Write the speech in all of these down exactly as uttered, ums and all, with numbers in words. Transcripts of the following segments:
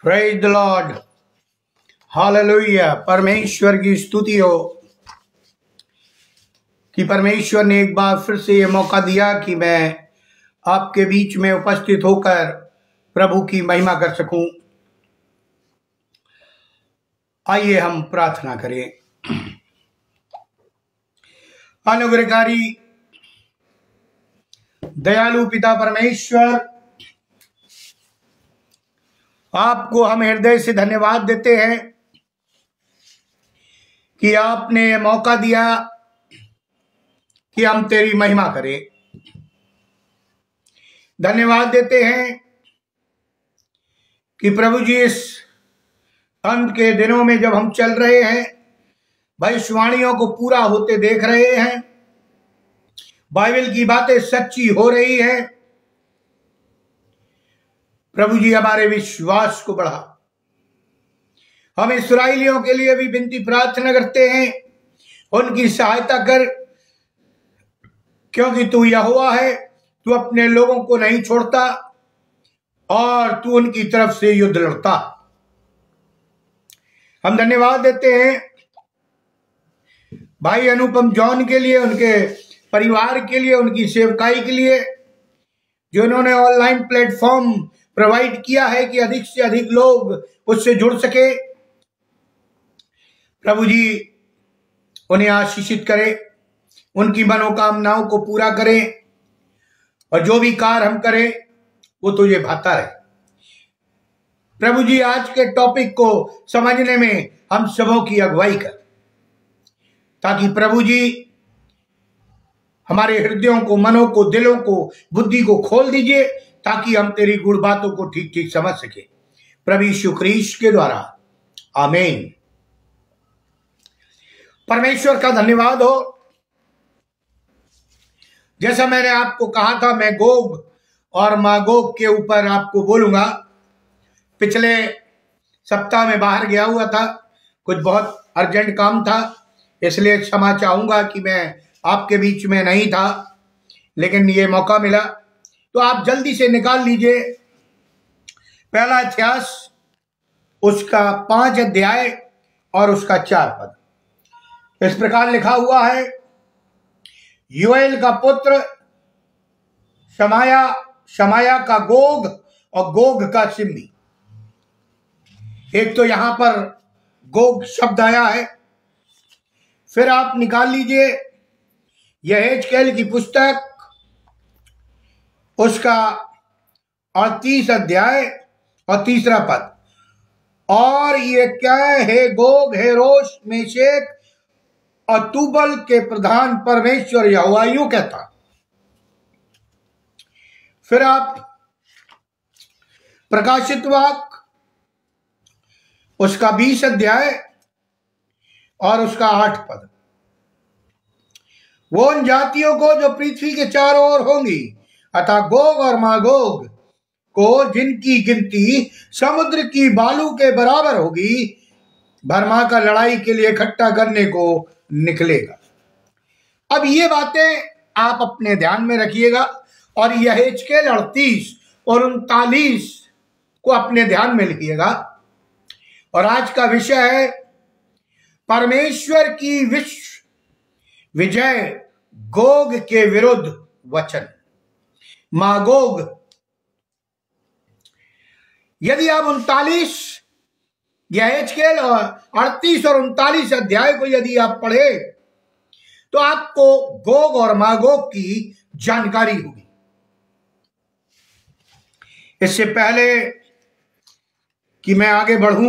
Praise the Lord, hallelujah. परमेश्वर की स्तुति हो कि परमेश्वर ने एक बार फिर से ये मौका दिया कि मैं आपके बीच में उपस्थित होकर प्रभु की महिमा कर सकूं। आइए हम प्रार्थना करें। अनुग्रहकारी दयालु पिता परमेश्वर, आपको हम हृदय से धन्यवाद देते हैं कि आपने मौका दिया कि हम तेरी महिमा करें। धन्यवाद देते हैं कि प्रभु जी इस अंत के दिनों में जब हम चल रहे हैं, भविष्यवाणियों को पूरा होते देख रहे हैं, बाइबल की बातें सच्ची हो रही है। प्रभु जी हमारे विश्वास को बढ़ा। हम इस्राएलियों के लिए भी विनती प्रार्थना करते हैं, उनकी सहायता कर, क्योंकि तू यहोवा है, तू अपने लोगों को नहीं छोड़ता और तू उनकी तरफ से युद्ध लड़ता। हम धन्यवाद देते हैं भाई अनुपम जॉन के लिए, उनके परिवार के लिए, उनकी सेवकाई के लिए, जो इन्होंने ऑनलाइन प्लेटफॉर्म प्रोवाइड किया है कि अधिक से अधिक लोग उससे जुड़ सके। प्रभु जी उन्हें आशीषित करें, उनकी मनोकामनाओं को पूरा करें और जो भी कार्य हम करें वो तुझे भाता रहे। प्रभु जी आज के टॉपिक को समझने में हम सबों की अगुवाई कर, ताकि प्रभु जी हमारे हृदयों को, मनों को, दिलों को, बुद्धि को खोल दीजिए, ताकि हम तेरी गुण बातों को ठीक ठीक समझ सके। प्रभु यीशु ख्रीस्त के द्वारा, आमीन। परमेश्वर का धन्यवाद हो। जैसा मैंने आपको कहा था, मैं गोग और मागोग के ऊपर आपको बोलूंगा। पिछले सप्ताह में बाहर गया हुआ था, कुछ बहुत अर्जेंट काम था, इसलिए क्षमा चाहूंगा कि मैं आपके बीच में नहीं था, लेकिन ये मौका मिला तो आप जल्दी से निकाल लीजिए पहला इतिहास, उसका पांच अध्याय और उसका चार पद। इस प्रकार लिखा हुआ है, योएल का पुत्र शमाया, शमाया का गोग और गोग का सिम्मी। एक तो यहां पर गोग शब्द आया है। फिर आप निकाल लीजिए यहेजकेल की पुस्तक, उसका अड़तीस अध्याय और तीसरा पद। और ये क्या है, गोग, हेरोश, मेशेक और तुबल के प्रधान परमेश्वर यहोवा यूं कहता। फिर आप प्रकाशित वाक्य, उसका बीस अध्याय और उसका आठ पद। वो उन जातियों को जो पृथ्वी के चारों ओर होंगी, अतः गोग और मागोग को, जिनकी गिनती समुद्र की बालू के बराबर होगी, भरमा का लड़ाई के लिए इकट्ठा करने को निकलेगा। अब ये बातें आप अपने ध्यान में रखिएगा और यहेजकेल अड़तीस और उनतालीस को अपने ध्यान में लिखिएगा। और आज का विषय है परमेश्वर की विश्व विजय, गोग के विरुद्ध वचन, मागोग। यदि आप उनतालीस यहेजकेल और अड़तीस और उनतालीस अध्याय को यदि आप पढ़े तो आपको गोग और मागोग की जानकारी होगी। इससे पहले कि मैं आगे बढ़ूं,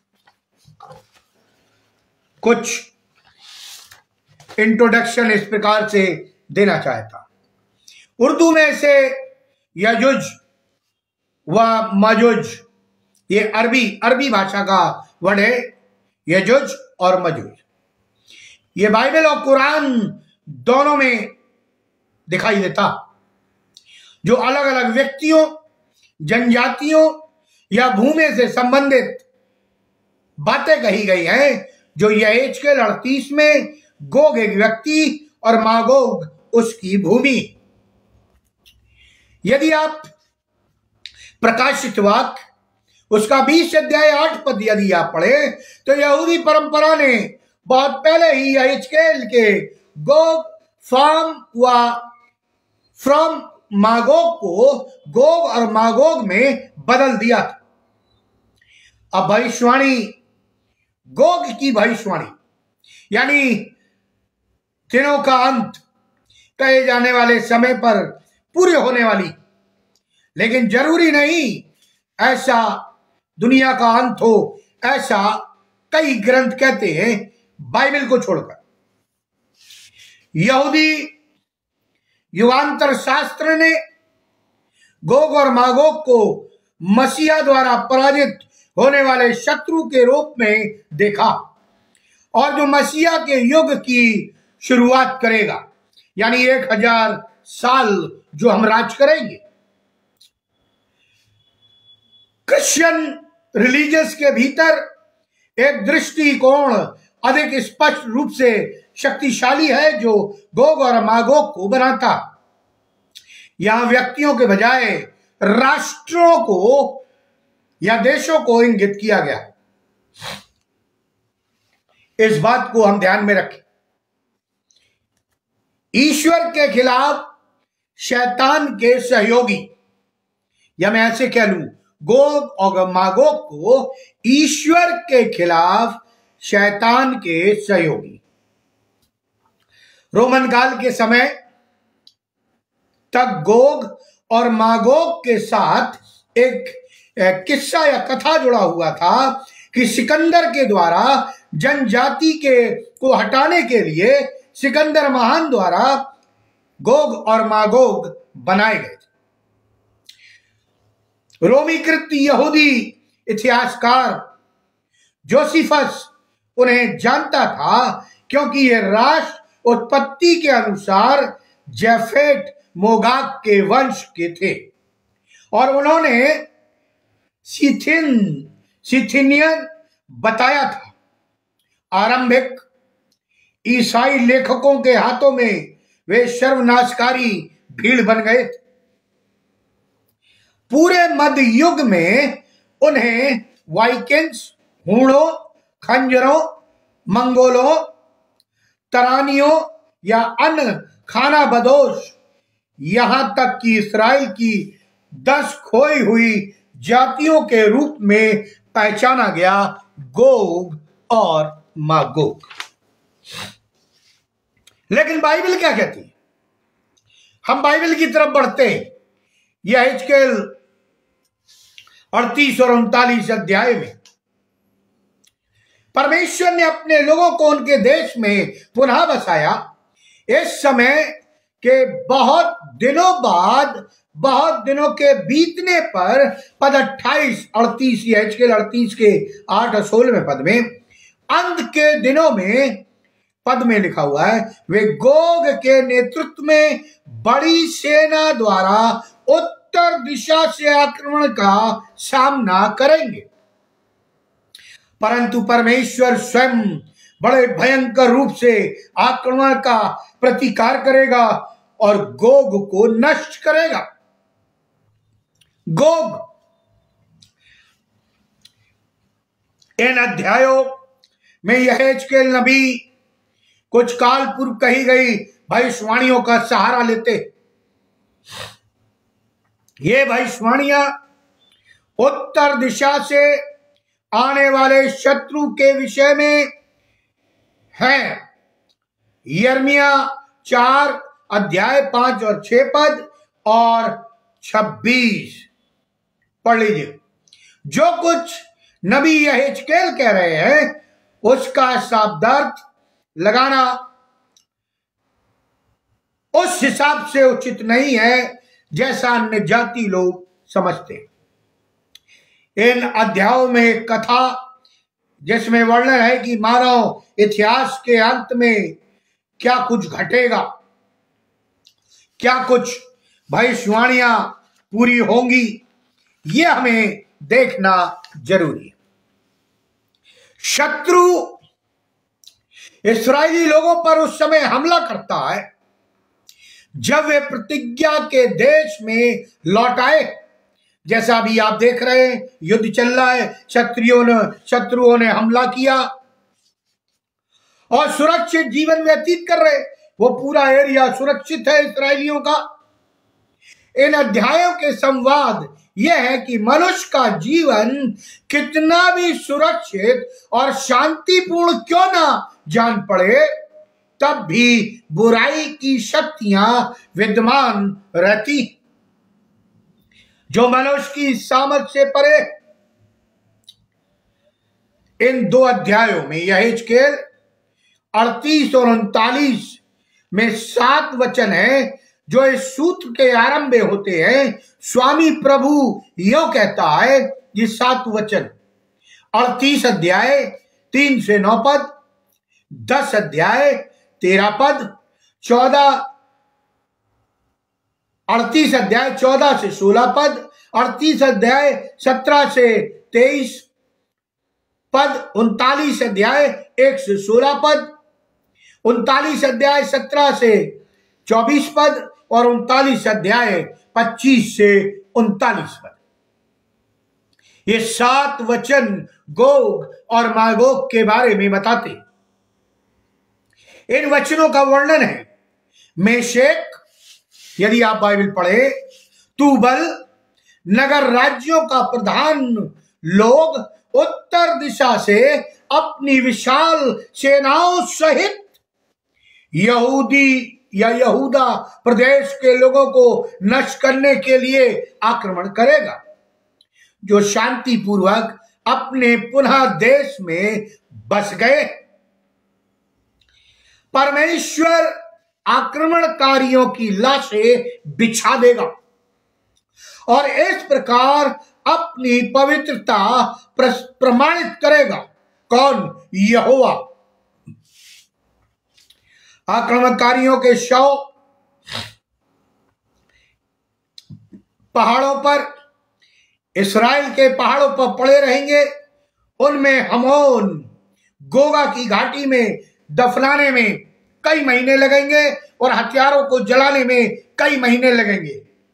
कुछ इंट्रोडक्शन इस प्रकार से देना चाहता। उर्दू में से यजुज व मजुज, ये अरबी अरबी भाषा का वर्ड है, यजुज और मजुज। ये बाइबल और कुरान दोनों में दिखाई देता। जो अलग अलग व्यक्तियों, जनजातियों या भूमि से संबंधित बातें कही गई हैं, जो यहेजकेल अड़तीस में गोग एक व्यक्ति और मागोग उसकी भूमि। यदि आप प्रकाशित वाक्य उसका बीस अध्याय आठ पद यदि आप पढ़े तो यहूदी परंपरा ने बहुत पहले ही यहेजकेल के गोग फ्रॉम व फ्रॉम मागोग को गोग और मागोग में बदल दिया था। अब भविष्यवाणी, गोग की भविष्यवाणी यानी दिनों का अंत कहे जाने वाले समय पर पूरे होने वाली, लेकिन जरूरी नहीं ऐसा दुनिया का अंत हो, ऐसा कई ग्रंथ कहते हैं बाइबल को छोड़कर। यहूदी युगांतर शास्त्र ने गोग और मागोग को मसीहा द्वारा पराजित होने वाले शत्रु के रूप में देखा और जो मसीहा के युग की शुरुआत करेगा, यानी एक हजार साल जो हम राज करेंगे। क्रिश्चियन रिलीजियस के भीतर एक दृष्टिकोण अधिक स्पष्ट रूप से शक्तिशाली है जो गोग और मागोग को बनाता। यहां व्यक्तियों के बजाय राष्ट्रों को या देशों को इंगित किया गया। इस बात को हम ध्यान में रखें। ईश्वर के खिलाफ शैतान के सहयोगी, या मैं ऐसे कह लूं, गोग और मागोग को ईश्वर के खिलाफ शैतान के सहयोगी। रोमन काल के समय तक गोग और मागोग के साथ एक किस्सा या कथा जुड़ा हुआ था कि सिकंदर के द्वारा जनजाति के को हटाने के लिए सिकंदर महान द्वारा गोग और मागोग बनाए गए थे। रोमीकृत यहूदी इतिहासकार जोसिफस उन्हें जानता था क्योंकि ये राष्ट्र उत्पत्ति के अनुसार जेफेट मोगाग के वंश के थे और उन्होंने सिथिन सिथिनियन बताया था। आरंभिक ईसाई लेखकों के हाथों में वे सर्वनाशकारी भीड़ बन गए थे। पूरे मध्य युग में उन्हें वाइकिंग्स, हूणों, खंजरों, मंगोलों, तरानियों या अन्य खाना बदोश, यहां तक कि इस्राएल की दस खोई हुई जातियों के रूप में पहचाना गया, गोग और मागोग। लेकिन बाइबल क्या कहती है? हम बाइबल की तरफ बढ़ते हैं। यहेजकेल अड़तीस और उनतालीस अध्याय में परमेश्वर ने अपने लोगों को उनके देश में पुनः बसाया। इस समय के बहुत दिनों बाद, बहुत दिनों के बीतने पर, पद अट्ठाईस अड़तीस यहेजकेल अड़तीस के आठ और सोलहवें पद में, अंत के दिनों में पद में लिखा हुआ है, वे गोग के नेतृत्व में बड़ी सेना द्वारा उत्तर दिशा से आक्रमण का सामना करेंगे। परंतु परमेश्वर स्वयं बड़े भयंकर रूप से आक्रमण का प्रतिकार करेगा और गोग को नष्ट करेगा। गोग इन अध्यायों में यहेजकेल नबी कुछ काल पूर्व कही गई भविष्यवाणियों का सहारा लेते। ये भविष्यवाणियां उत्तर दिशा से आने वाले शत्रु के विषय में है। यिर्मयाह चार अध्याय पांच और छह पद और छब्बीस पढ़ लीजिए। जो कुछ नबी यहेजकेल कह रहे हैं उसका शाब्दार्थ लगाना उस हिसाब से उचित नहीं है जैसा अन्य जाति लोग समझते हैं। इन अध्यायों में एक कथा जिसमें वर्णन है कि मानव इतिहास के अंत में क्या कुछ घटेगा, क्या कुछ भविष्यवाणियां पूरी होंगी, ये हमें देखना जरूरी है। शत्रु इस्राएली लोगों पर उस समय हमला करता है जब वे प्रतिज्ञा के देश में लौट आए, जैसा भी आप देख रहे हैं, युद्ध चल रहा है, शत्रुओं ने शत्रुओं ने हमला किया और सुरक्षित जीवन व्यतीत कर रहे। वो पूरा एरिया सुरक्षित है इस्राएलियों का। इन अध्यायों के संवाद यह है कि मनुष्य का जीवन कितना भी सुरक्षित और शांतिपूर्ण क्यों ना जान पड़े, तब भी बुराई की शक्तियां विद्यमान रहती जो मनुष्य की सामर्थ से परे। इन दो अध्यायों में यहेजकेल अड़तीस और उनतालीस में सात वचन है जो इस सूत्र के आरंभ में होते हैं। स्वामी प्रभु यो कहता है, ये सात वचन अड़तीस अध्याय तीन से नौ पद, दस अध्याय तेरह पद, चौदह अड़तीस अध्याय चौदह से सोलह पद, अड़तीस अध्याय सत्रह से तेईस पद, उनतालीस अध्याय एक से सोलह पद, उनतालीस अध्याय सत्रह से चौबीस पद और उनतालीस अध्याय पच्चीस से उनतालीस पद। ये सात वचन गोग और मागोग के बारे में बताते। इन वचनों का वर्णन है मेशेक, यदि आप बाइबल पढ़े, तूबल, नगर राज्यों का प्रधान लोग उत्तर दिशा से अपनी विशाल सेनाओं सहित यहूदी या यहूदा प्रदेश के लोगों को नष्ट करने के लिए आक्रमण करेगा, जो शांतिपूर्वक अपने पुनः देश में बस गए। परमेश्वर आक्रमणकारियों की लाशें बिछा देगा और इस प्रकार अपनी पवित्रता प्रमाणित करेगा। कौन? यहोवा। आक्रमणकारियों के शव पहाड़ों पर, इस्राएल के पहाड़ों पर पड़े रहेंगे। उनमें हमोन गोगा की घाटी में दफनाने में कई महीने लगेंगे और हथियारों को जलाने में कई महीने लगेंगे।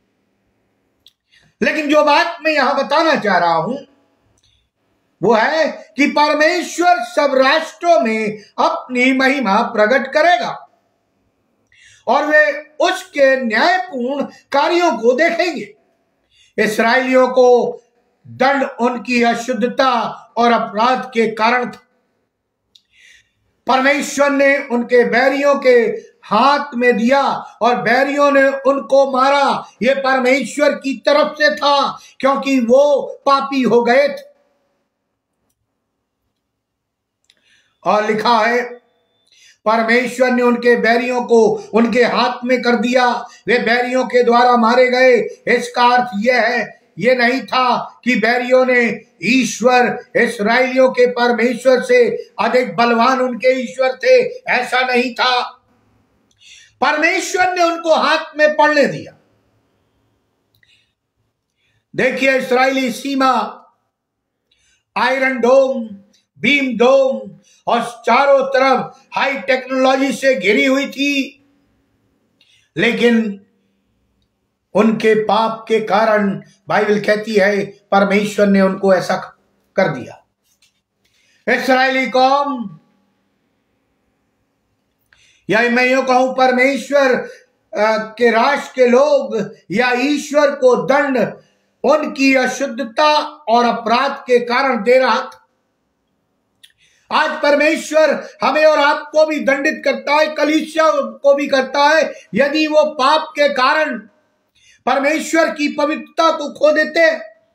लेकिन जो बात मैं यहां बताना चाह रहा हूं वो है कि परमेश्वर सब राष्ट्रों में अपनी महिमा प्रकट करेगा और वे उसके न्यायपूर्ण कार्यों को देखेंगे। इस्राएलियों को दंड उनकी अशुद्धता और अपराध के कारण था। परमेश्वर ने उनके बैरियों के हाथ में दिया और बैरियों ने उनको मारा। ये परमेश्वर की तरफ से था क्योंकि वो पापी हो गए थे। और लिखा है परमेश्वर ने उनके बैरियों को उनके हाथ में कर दिया, वे बैरियों के द्वारा मारे गए। इसका अर्थ यह है, ये नहीं था कि बैरियों ने ईश्वर इस्राएलियों के परमेश्वर से अधिक बलवान उनके ईश्वर थे, ऐसा नहीं था। परमेश्वर ने उनको हाथ में पड़ने दिया। देखिए, इस्राएली सीमा आयरन डोम, बीम डोम और चारों तरफ हाई टेक्नोलॉजी से घिरी हुई थी, लेकिन उनके पाप के कारण बाइबल कहती है परमेश्वर ने उनको ऐसा कर दिया। इस्राएली कौम, या मैं यूं कहूं परमेश्वर के राष्ट्र के लोग या ईश्वर को दंड उनकी अशुद्धता और अपराध के कारण दे रहा था। आज परमेश्वर हमें और आपको भी दंडित करता है, कलीसिया को भी करता है, यदि वो पाप के कारण परमेश्वर की पवित्रता को खो देते।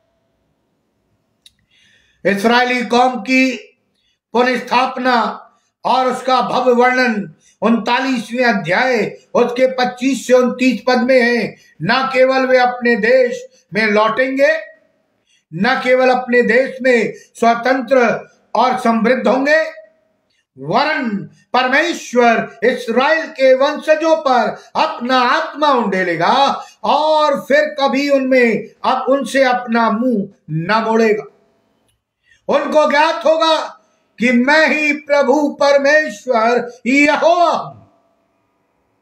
इस्राएली कौम की पुनर्स्थापना और उसका भव्य वर्णन उनतालीसवें अध्याय उसके पच्चीस से उनतीस पद में है। न केवल वे अपने देश में लौटेंगे, न केवल अपने देश में स्वतंत्र और समृद्ध होंगे, वरन परमेश्वर इस्राएल के वंशजों पर अपना आत्मा उंडेलेगा और फिर कभी उनमें अब उनसे अपना मुंह न मोड़ेगा। उनको ज्ञात होगा कि मैं ही प्रभु परमेश्वर यहोवा हूं।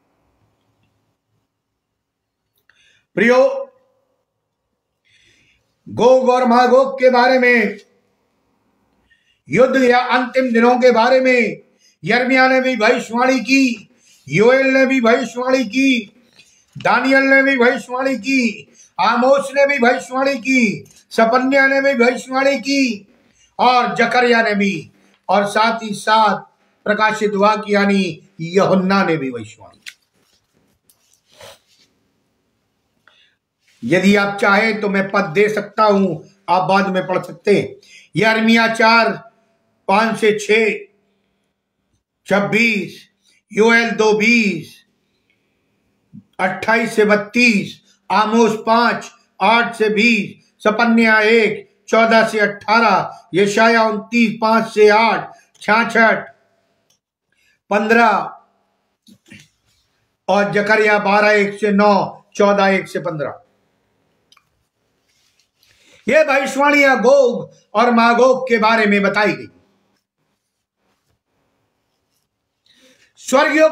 प्रियो, गोग और मागोग के बारे में, युद्ध या अंतिम दिनों के बारे में यिर्मयाह ने भी भविष्यवाणी की, योएल ने भी भविष्यवाणी की, दानियल ने भी भविष्यवाणी की, आमोस ने भी भविष्यवाणी की, सपन्या ने भी भविष्यवाणी की, और जकरिया ने भी, और साथ ही साथ प्रकाशित वाक्य यानी यूहन्ना ने भी भविष्यवाणी। यदि आप चाहें तो मैं पद दे सकता हूं, आप बाद में पढ़ सकते हैं। यिर्मयाह चार पांच से छह छब्बीस, योएल दो बीस अट्ठाईस से बत्तीस, आमोस पांच आठ से बीस, सपन्या एक चौदह से अठारह, यशाया उनतीस पांच से आठ, छियासठ पंद्रह, और जकरिया बारह एक से नौ, चौदह एक से पंद्रह। ये भविष्यवाणियां गोग और मागोग के बारे में बताई गई। स्वर्गयुग।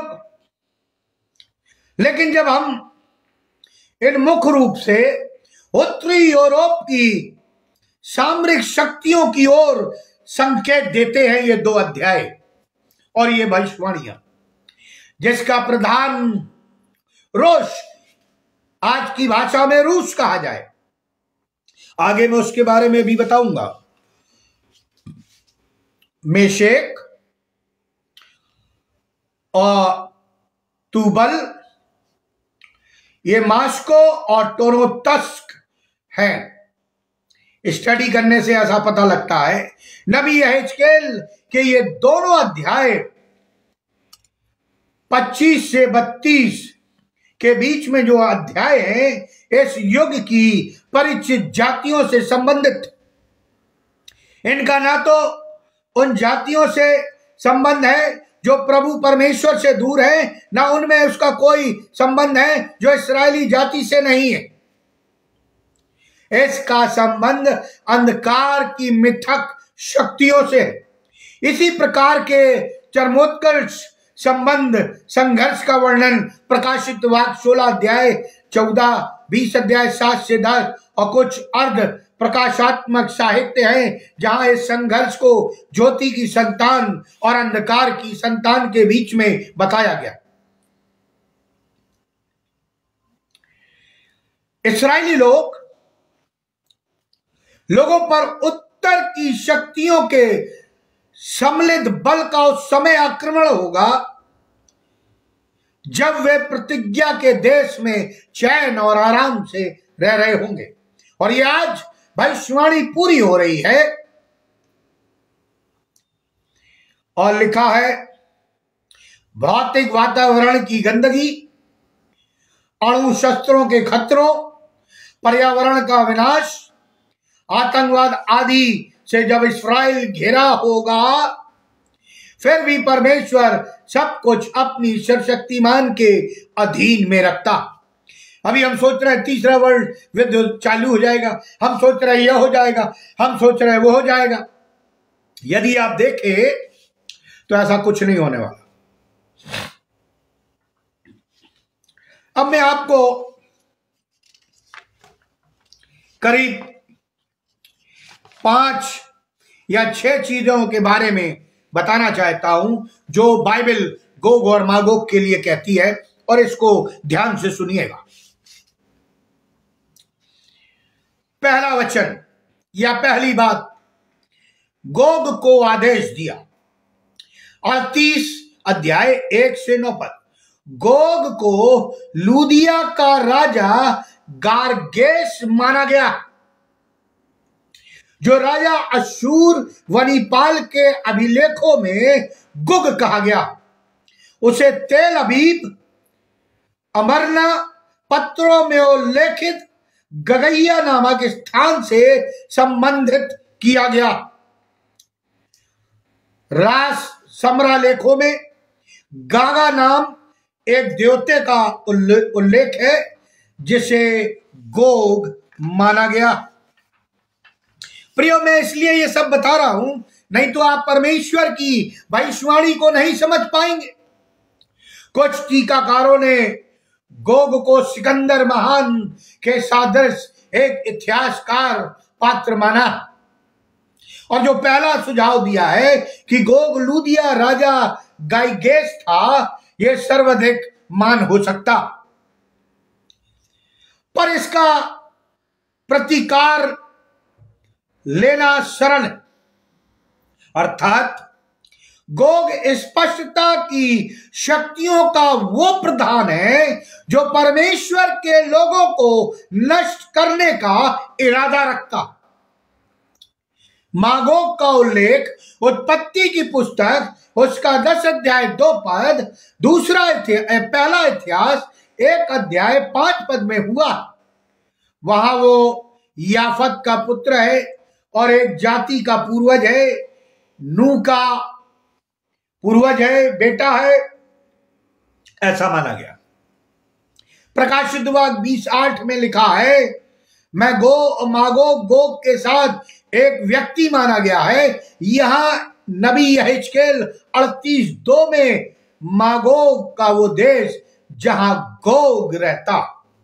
लेकिन जब हम इन मुख्य रूप से उत्तरी यूरोप की सामरिक शक्तियों की ओर संकेत देते हैं ये दो अध्याय और ये भविष्यवाणियां, जिसका प्रधान रूस, आज की भाषा में रूस कहा जाए, आगे मैं उसके बारे में भी बताऊंगा। मेशेक और तुबल, ये मास्को और टोरोतस्क हैं। स्टडी करने से ऐसा पता लगता है नबी यहेजकेल के ये दोनों अध्याय पच्चीस से बत्तीस के बीच में जो अध्याय हैं, इस युग की परिचित जातियों से संबंधित। इनका ना तो उन जातियों से संबंध है जो प्रभु परमेश्वर से दूर है, ना उनमें उसका कोई संबंध है जो इस्राएली जाति से नहीं है। इसका संबंध अंधकार की मिथक शक्तियों से है। इसी प्रकार के चरमोत्कर्ष संबंध संघर्ष का वर्णन प्रकाशित वाक्य सोलह अध्याय चौदह, बीस अध्याय सात से दस और कुछ अर्ध प्रकाशात्मक साहित्य है, जहां इस संघर्ष को ज्योति की संतान और अंधकार की संतान के बीच में बताया गया। इस्राएली लोग लोगों पर उत्तर की शक्तियों के सम्मिलित बल का उस समय आक्रमण होगा जब वे प्रतिज्ञा के देश में चैन और आराम से रह रहे होंगे। और ये आज भविष्यवाणी पूरी हो रही है। और लिखा है, भौतिक वातावरण की गंदगी, अणु शस्त्रों के खतरों, पर्यावरण का विनाश, आतंकवाद आदि से जब इस्राएल घिरा होगा, फिर भी परमेश्वर सब कुछ अपनी सर्वशक्तिमान के अधीन में रखता। अभी हम सोच रहे हैं तीसरा वर्ल्ड युद्ध चालू हो जाएगा, हम सोच रहे हैं यह हो जाएगा, हम सोच रहे हैं वो हो जाएगा। यदि आप देखें तो ऐसा कुछ नहीं होने वाला। अब मैं आपको करीब पांच या छह चीजों के बारे में बताना चाहता हूं जो बाइबल गोग और मागोग के लिए कहती है, और इसको ध्यान से सुनिएगा। पहला वचन या पहली बात, गोग को आदेश दिया। अड़तीस अध्याय एक से नौ पद। गोग को लूदिया का राजा गारगेश माना गया, जो राजा अशूर वनीपाल के अभिलेखों में गुग कहा गया। उसे तेल अबीब अमरना पत्रों में उल्लेखित गगैया नामक स्थान से संबंधित किया गया। रास समरा लेखों में गागा नाम एक देवते का उल्लेख है जिसे गोग माना गया। प्रियो, मैं इसलिए ये सब बता रहा हूं, नहीं तो आप परमेश्वर की भविष्यवाणी को नहीं समझ पाएंगे। कुछ टीकाकारों ने गोग को सिकंदर महान के सादृश एक इतिहासकार पात्र माना। और जो पहला सुझाव दिया है कि गोग लूदिया राजा गाइगेस था, यह सर्वाधिक मान हो सकता, पर इसका प्रतिकार लेना सरल है। अर्थात गोग स्पष्टता की शक्तियों का वो प्रधान है जो परमेश्वर के लोगों को नष्ट करने का इरादा रखता। मागोग का उल्लेख उत्पत्ति की पुस्तक उसका दस अध्याय दो पद, दूसरा इतिहास पहला इतिहास एक अध्याय पांच पद में हुआ। वहां वो याफत का पुत्र है और एक जाति का पूर्वज है, नूह का पूर्वज है, बेटा है, ऐसा माना गया। प्रकाशित वाक्य बीस आठ में लिखा है, मैं गो मागोग गोग के साथ एक व्यक्ति माना गया है। यहां नबी यहेजकेल अड़तीस दो में मागोग का वो देश जहां गोग रहता,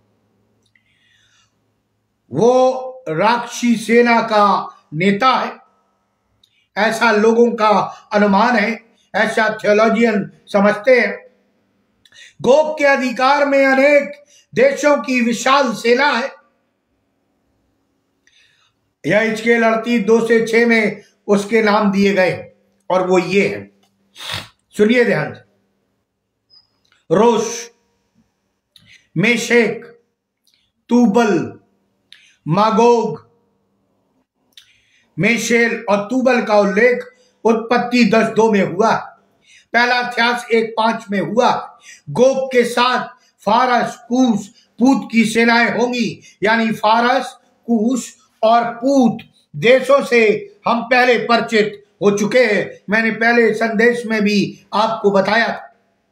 वो राक्षसी सेना का नेता है, ऐसा लोगों का अनुमान है, ऐसा थियोलॉजियन समझते हैं। गोग के अधिकार में अनेक देशों की विशाल सेना है। यह हिजकेल अड़तीस दो से छह में उसके नाम दिए गए और वो ये है, सुनिए ध्यान से। रोश, मेशेक, तूबल, मागोग, मेशेल और तूबल का उल्लेख उत्पत्ति दस दो में हुआ। पहला इतिहास एक पांच में हुआ। गोग के साथ फारस, कूश, पूत की सेनाएं होंगी, यानी फारस, कूश और पूत देशों से हम पहले परिचित हो चुके हैं। मैंने पहले संदेश में भी आपको बताया था।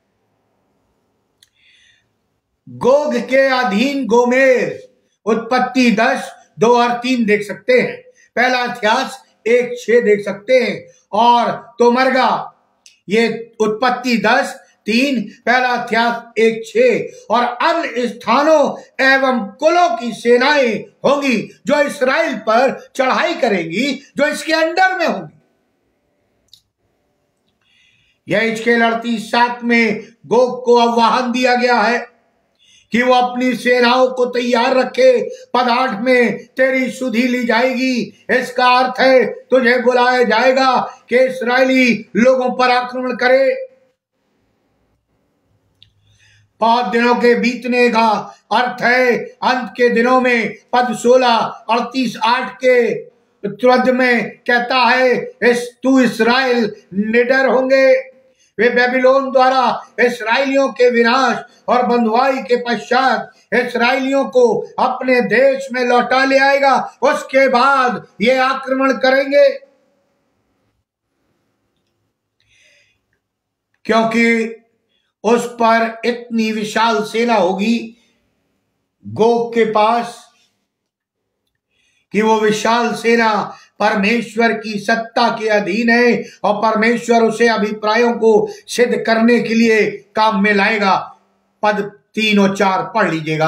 गोग के अधीन गोमेर, उत्पत्ति दस दो और तीन देख सकते हैं। पहला इतिहास एक छह देख सकते हैं। और तोमरगा, ये उत्पत्ति दस तीन, पहला इतिहास एक छह। और अन्य स्थानों एवं कुलों की सेनाएं होंगी जो इस्राएल पर चढ़ाई करेंगी, जो इसके अंडर में होंगी। यह हिजकेल अड़तीस सात में गोग को आह्वान दिया गया है कि वो अपनी सेनाओं को तैयार रखे। पद आठ में तेरी सुधि ली जाएगी, इसका अर्थ है तुझे बुलाया जाएगा कि इस्राएली लोगों पर आक्रमण करे। पांच दिनों के बीतने का अर्थ है अंत के दिनों में। पद सोलह अड़तीस आठ के तुरंत में कहता है, इस तू इस्राएल निडर होंगे। वे बेबीलोन द्वारा इस्राएलियों के विनाश और बंधुआई के पश्चात इस्राएलियों को अपने देश में लौटा ले आएगा। उसके बाद ये आक्रमण करेंगे, क्योंकि उस पर इतनी विशाल सेना होगी गोग के पास कि वो विशाल सेना परमेश्वर की सत्ता के अधीन है और परमेश्वर उसे अभिप्रायों को सिद्ध करने के लिए काम में लाएगा। पद तीन और चार पढ़ लीजिएगा।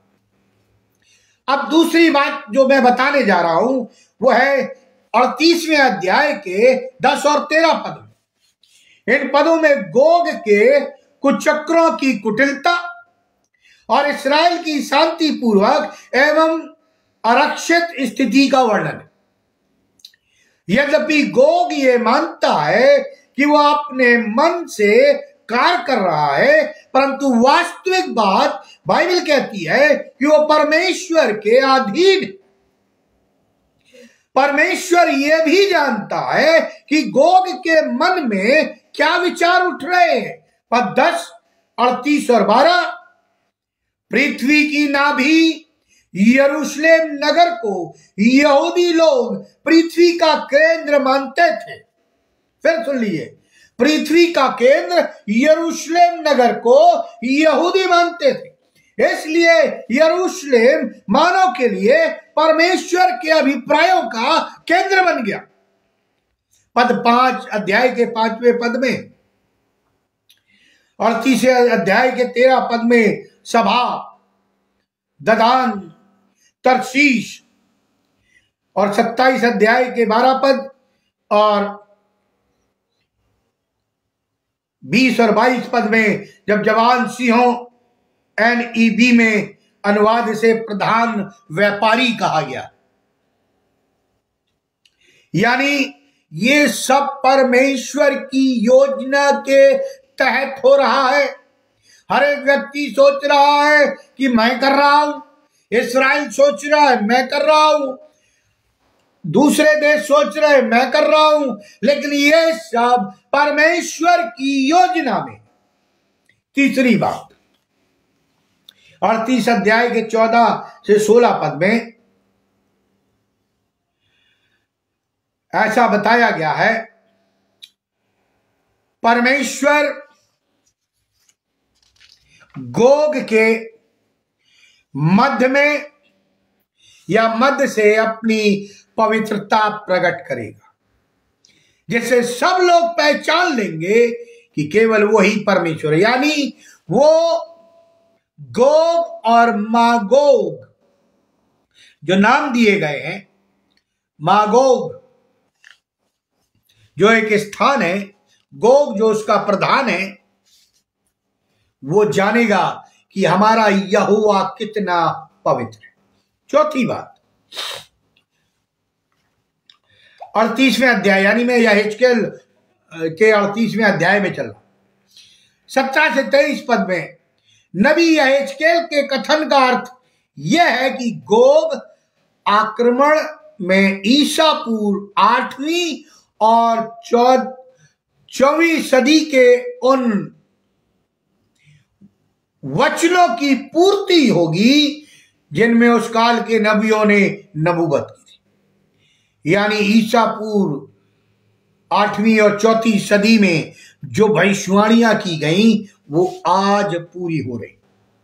अब दूसरी बात जो मैं बताने जा रहा हूं वो है अड़तीसवें अध्याय के दस और तेरह पद में। इन पदों में गोग के कुचक्रों की कुटिलता और इस्राएल की शांतिपूर्वक एवं आरक्षित स्थिति का वर्णन है। यद्यपि गोग ये मानता है कि वह अपने मन से कार्य कर रहा है, परंतु वास्तविक बात बाइबल कहती है कि वो परमेश्वर के अधीन। परमेश्वर ये भी जानता है कि गोग के मन में क्या विचार उठ रहे हैं। पद दस अड़तीस और बारह, पृथ्वी की नाभि यरूशलेम नगर को यहूदी लोग पृथ्वी का केंद्र मानते थे। फिर सुन लीजिए, पृथ्वी का केंद्र यरूशलेम नगर को यहूदी मानते थे, इसलिए यरूशलेम मानव के लिए परमेश्वर के अभिप्रायों का केंद्र बन गया। पद पांच अध्याय के पांचवें पद में और तीसरे अध्याय के तेरह पद में सभा, ददान, तरशीश, और सत्ताईस अध्याय के बारह पद और बीस और बाईस पद में जब जवान सिंहों एन ई बी में अनुवाद से प्रधान व्यापारी कहा गया, यानी ये सब परमेश्वर की योजना के तहत हो रहा है। हर एक व्यक्ति सोच रहा है कि मैं कर रहा हूं, इस्राएल सोच रहा है मैं कर रहा हूं, दूसरे देश सोच रहे हैं मैं कर रहा हूं, लेकिन ये सब परमेश्वर की योजना में। तीसरी बात, अड़तीस अध्याय के चौदह से सोलह पद में ऐसा बताया गया है, परमेश्वर गोग के मध्य में या मध्य से अपनी पवित्रता प्रकट करेगा, जिससे सब लोग पहचान लेंगे कि केवल वही परमेश्वर है। यानी वो गोग और मागोग जो नाम दिए गए हैं, मागोग जो एक स्थान है, गोग जो उसका प्रधान है, वो जानेगा कि हमारा यहोवा कितना पवित्र है। चौथी बात, अड़तीसवें अध्याय, यानी मैं यहेजकेल के अड़तीसवें अध्याय में चल रहा, सत्रह से तेईस पद में नबी यहेजकेल के कथन का अर्थ यह है कि गोग आक्रमण में ईसा पूर्व आठवीं और चौवीं सदी के उन वचनों की पूर्ति होगी जिनमें उस काल के नबियों ने नबूवत की थी। यानी ईसा पूर्व आठवीं और चौथी सदी में जो भविष्यवाणियां की गई वो आज पूरी हो रही।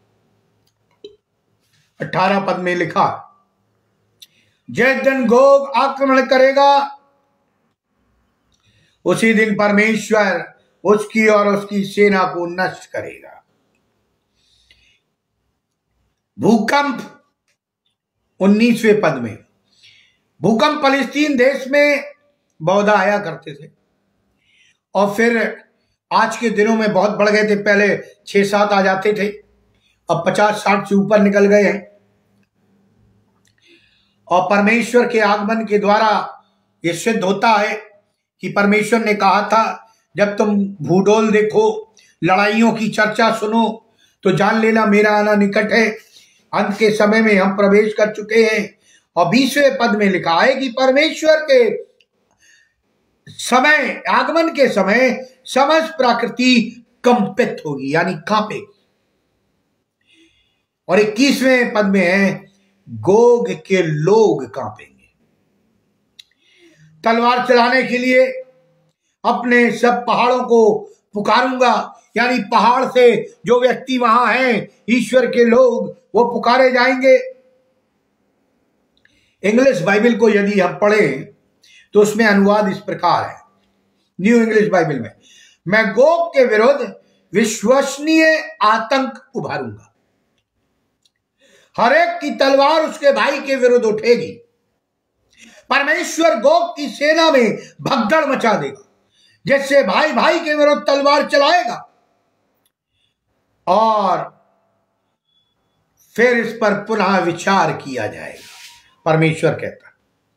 अठारह पद में लिखा, जिस दिन गोग आक्रमण करेगा उसी दिन परमेश्वर उसकी और उसकी सेना को नष्ट करेगा। भूकंप उन्नीसवें पद में, भूकंप फलस्तीन देश में बहुधा आया करते थे और फिर आज के दिनों में बहुत बढ़ गए थे। पहले छह सात आ जाते थे, अब पचास साठ से ऊपर निकल गए हैं। और परमेश्वर के आगमन के द्वारा यह सिद्ध होता है कि परमेश्वर ने कहा था, जब तुम भूडोल देखो, लड़ाइयों की चर्चा सुनो, तो जान लेना मेरा आना निकट है। अंत के समय में हम प्रवेश कर चुके हैं। और बीसवें पद में लिखा है कि परमेश्वर के समय, आगमन के समय समस्त प्रकृति कंपित होगी, यानी कांपेगी। और इक्कीसवें पद में है, गोग के लोग कांपेंगे। तलवार चलाने के लिए अपने सब पहाड़ों को पुकारूंगा, यानी पहाड़ से जो व्यक्ति वहां हैं, ईश्वर के लोग, वो पुकारे जाएंगे। इंग्लिश बाइबल को यदि हम पढ़ें तो उसमें अनुवाद इस प्रकार है, न्यू इंग्लिश बाइबल में, मैं गोग के विरुद्ध विश्वसनीय आतंक उभारूंगा। हर एक की तलवार उसके भाई के विरुद्ध उठेगी। परमेश्वर गोग की सेना में भगदड़ मचा देगा, जिससे भाई भाई के विरुद्ध तलवार चलाएगा और फिर इस पर पुनः विचार किया जाएगा, परमेश्वर कहता है।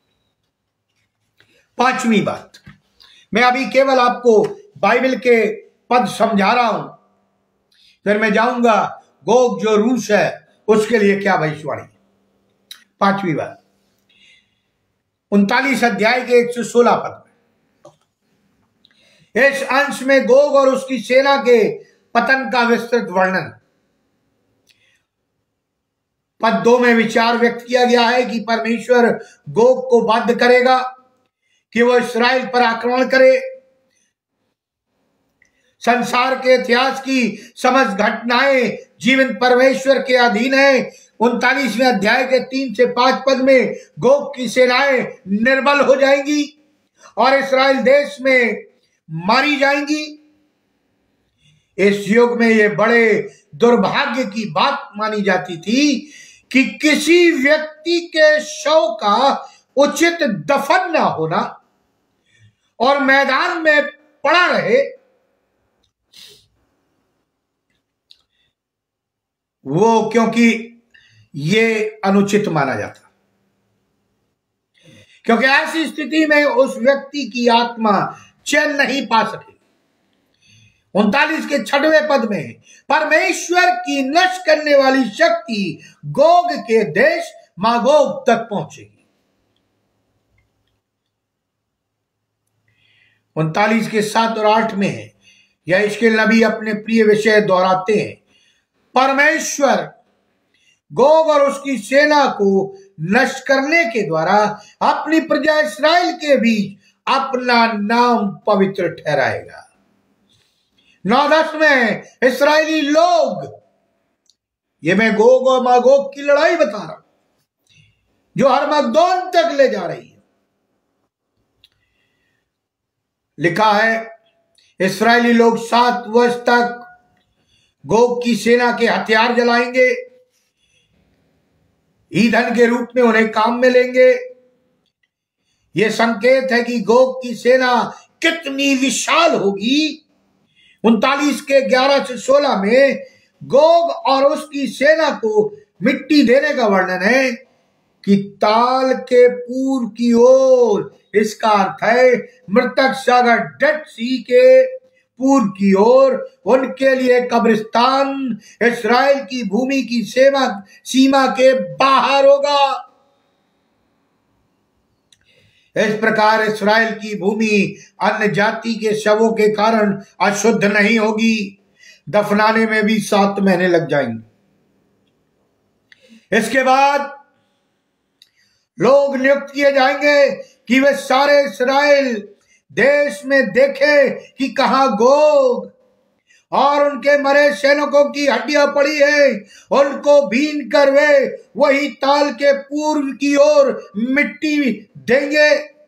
पांचवी बात, मैं अभी केवल आपको बाइबल के पद समझा रहा हूं, फिर मैं जाऊंगा गोग जो रूस है उसके लिए क्या भविष्यवाणी है। पांचवी बात, उनतालीस अध्याय के एक सौ सोलह पद में इस अंश में गोग और उसकी सेना के पतन का विस्तृत वर्णन। पद दो में विचार व्यक्त किया गया है कि परमेश्वर गोग को बाध्य करेगा कि वह इस्राएल पर आक्रमण करे। संसार के इतिहास की समस्त घटनाएं जीवन परमेश्वर के अधीन है। उनतालीसवें अध्याय के तीन से पांच पद में गोग की सेनाएं निर्बल हो जाएंगी और इस्राएल देश में मारी जाएंगी। इस युग में यह बड़े दुर्भाग्य की बात मानी जाती थी कि किसी व्यक्ति के शव का उचित दफन न होना और मैदान में पड़ा रहे, वो क्योंकि ये अनुचित माना जाता, क्योंकि ऐसी स्थिति में उस व्यक्ति की आत्मा चैन नहीं पा सके। उनतालीस के छठवें पद में परमेश्वर की नष्ट करने वाली शक्ति गोग के देश मागोग तक पहुंचेगी। उनतालीस के सात और आठ में है, यहेजकेल नबी अपने प्रिय विषय दोहराते हैं, परमेश्वर गोग और उसकी सेना को नष्ट करने के द्वारा अपनी प्रजा इस्राएल के बीच अपना नाम पवित्र ठहराएगा। नौ दस में इस्राएली लोग, ये मैं गोग और मागोग की लड़ाई बता रहा हूं जो हरमगदोन तक ले जा रही है। लिखा है, इस्राएली लोग सात वर्ष तक गोग की सेना के हथियार जलाएंगे, ईंधन के रूप में उन्हें काम में लेंगे। यह संकेत है कि गोग की सेना कितनी विशाल होगी। उनतालीस के ग्यारह से सोलह में गोग और उसकी सेना को मिट्टी देने का वर्णन है कि ताल के पूर्व की ओर, इसका अर्थ है मृतक सागर डेड सी के पूर्व की ओर उनके लिए कब्रिस्तान इस्राएल की भूमि की सेवा सीमा के बाहर होगा। इस प्रकार इस्राएल की भूमि अन्य जाति के शवों के कारण अशुद्ध नहीं होगी। दफनाने में भी सात महीने लग जाएंगे। इसके बाद लोग नियुक्त किए जाएंगे कि वे सारे इस्राएल देश में देखे कि कहां गोग और उनके मरे सैनिकों की हड्डियां पड़ी है, उनको बीन कर वे वही ताल के पूर्व की ओर मिट्टी देंगे।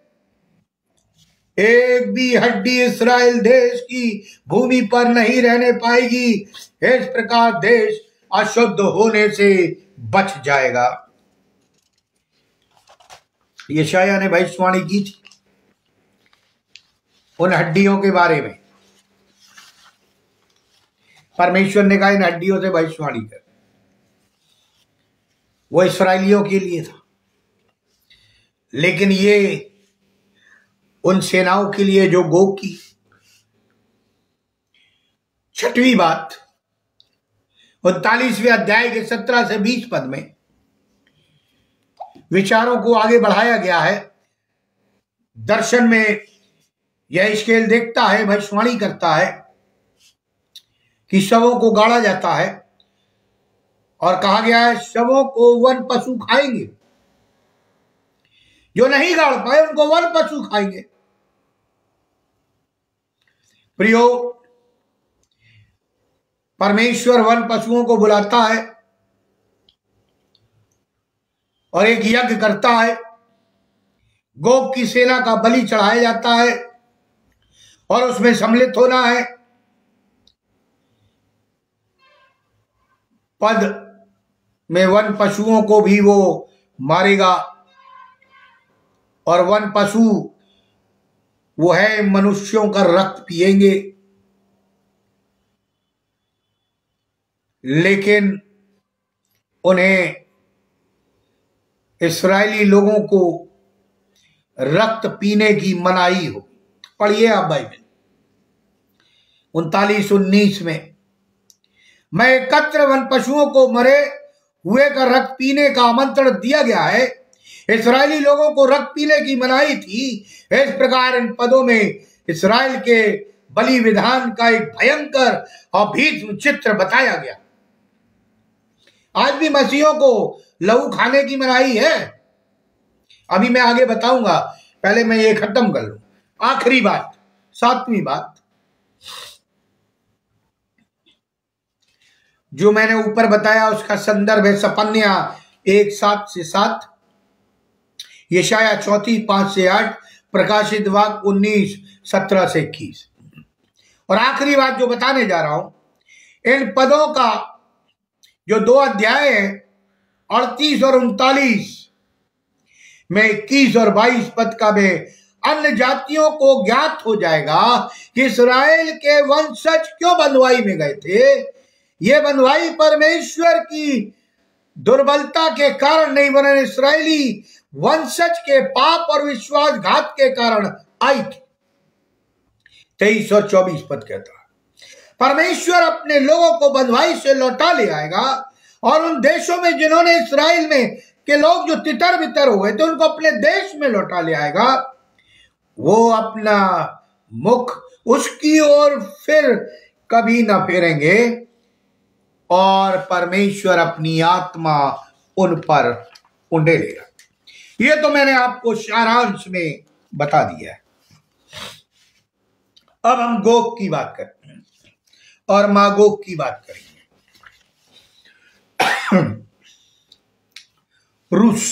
एक भी हड्डी इस्राएल देश की भूमि पर नहीं रहने पाएगी। इस प्रकार देश अशुद्ध होने से बच जाएगा। यशायाह ने भविष्यवाणी की थी उन हड्डियों के बारे में। परमेश्वर ने कहा इन हड्डियों से भविष्यवाणी कर। वो इस्राएलियों के लिए था, लेकिन ये उन सेनाओं के लिए जो गोग की। छठवीं बात, उनतालीसवें अध्याय के सत्रह से बीस पद में विचारों को आगे बढ़ाया गया है। दर्शन में यहेजकेल देखता है, भविष्यवाणी करता है कि शवों को गाड़ा जाता है और कहा गया है शवों को वन पशु खाएंगे। जो नहीं गाड़ पाए उनको वन पशु खाएंगे। प्रियो, परमेश्वर वन पशुओं को बुलाता है और एक यज्ञ करता है। गोग की सेना का बलि चढ़ाया जाता है और उसमें सम्मिलित होना है। पद में वन पशुओं को भी वो मारेगा और वन पशु वो है मनुष्यों का रक्त पिएंगे। लेकिन उन्हें इस्राएली लोगों को रक्त पीने की मनाही हो। पढ़िए आप बाइबल उनतालीस उन्नीस में, मैं एकत्र वन पशुओं को मरे हुए का रक्त पीने का आमंत्रण दिया गया है। इस्राएली लोगों को रक्त पीने की मनाही थी। इस प्रकार इन पदों में इस्राएल के बलि विधान का एक भयंकर और भीष्म चित्र बताया गया। आज भी मसीहों को लहू खाने की मनाही है। अभी मैं आगे बताऊंगा, पहले मैं ये खत्म कर लूं। आखिरी बात, सातवीं बात जो मैंने ऊपर बताया उसका संदर्भ है सपन्या एक सात से सात, यशाया चौथी पांच से आठ, प्रकाशित वाक्य उन्नीस सत्रह से इक्कीस। और आखिरी बात जो बताने जा रहा हूं, इन पदों का जो दो अध्याय है अड़तीस और उनतालीस में इक्कीस और बाईस पद का में अन्य जातियों को ज्ञात हो जाएगा कि इस्राएल के वंशज क्यों बंधुआई में गए थे। ये बंधुआई परमेश्वर की दुर्बलता के कारण नहीं, वरन इस्राएली वंशज के पाप और विश्वासघात के कारण आई थी। तेईस और चौबीस पद कहता है, परमेश्वर अपने लोगों को बंधुआई से लौटा ले आएगा और उन देशों में जिन्होंने इस्राएल में के लोग जो तितर बितर हो गए थे उनको अपने देश में लौटा ले आएगा। वो अपना मुख उसकी ओर फिर कभी न फेरेंगे और परमेश्वर अपनी आत्मा उन पर उंडेलेगा। ये तो मैंने आपको सारांश में बता दिया है। अब हम गोग की बात करते हैं और मागोग की बात करेंगे। रूस,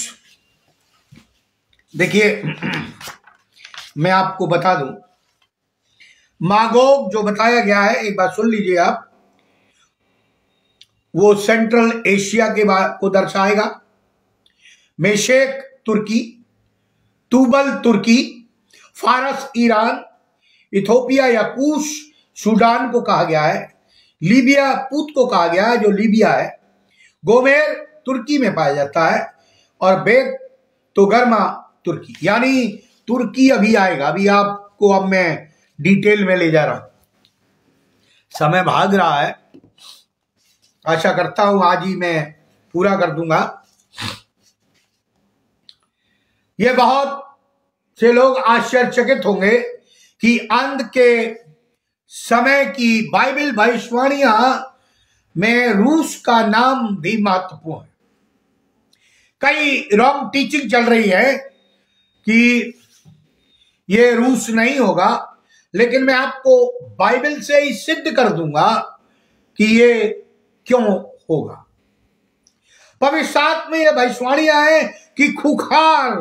देखिए मैं आपको बता दूं, मागोग जो बताया गया है, एक बात सुन लीजिए आप, वो सेंट्रल एशिया के को दर्शाएगा। मेशेक तुर्की, तुबल तुर्की, फारस ईरान, इथोपिया या कूश सूडान को कहा गया है। लीबिया पूत को कहा गया है जो लीबिया है। गोमेर तुर्की में पाया जाता है और बेग तोगर्मा तुर्की, यानी तुर्की अभी आएगा। अभी आपको अब मैं डिटेल में ले जा रहा हूं, समय भाग रहा है, आशा करता हूं आज ही मैं पूरा कर दूंगा। ये बहुत से लोग आश्चर्यचकित होंगे कि अंत के समय की बाइबल भविष्यवाणियां में रूस का नाम भी महत्वपूर्ण है। कई रॉन्ग टीचिंग चल रही है कि ये रूस नहीं होगा, लेकिन मैं आपको बाइबल से ही सिद्ध कर दूंगा कि ये क्यों होगा। पवित्र शास्त्र में ये भविष्यवाणियां हैं कि खूंखार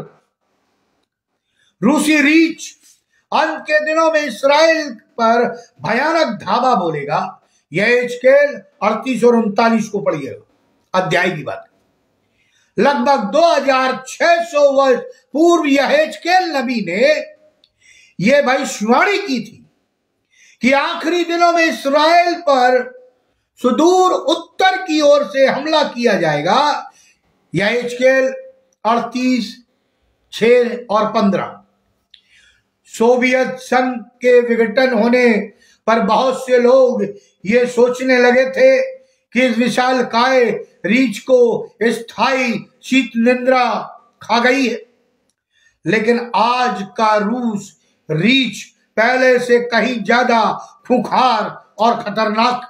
रूसी रीछ अंत के दिनों में इस्राएल पर भयानक धावा बोलेगा। यह एजकेल अड़तीस और उनतालीस को पढ़िएगा, अध्याय की बात। लगभग दो हजार छह सौ वर्ष पूर्व यह एजकेल नबी ने यह भविष्यवाणी की थी कि आखिरी दिनों में इस्राएल पर सुदूर उत्तर की ओर से हमला किया जाएगा। यह एजकेल अड़तीस छह और पंद्रह। सोवियत संघ के विघटन होने पर बहुत से लोग ये सोचने लगे थे कि इस विशाल काय रीछ को स्थायी शीत निद्रा खा गई है, लेकिन आज का रूस रीछ पहले से कहीं ज्यादा खूंखार और खतरनाक।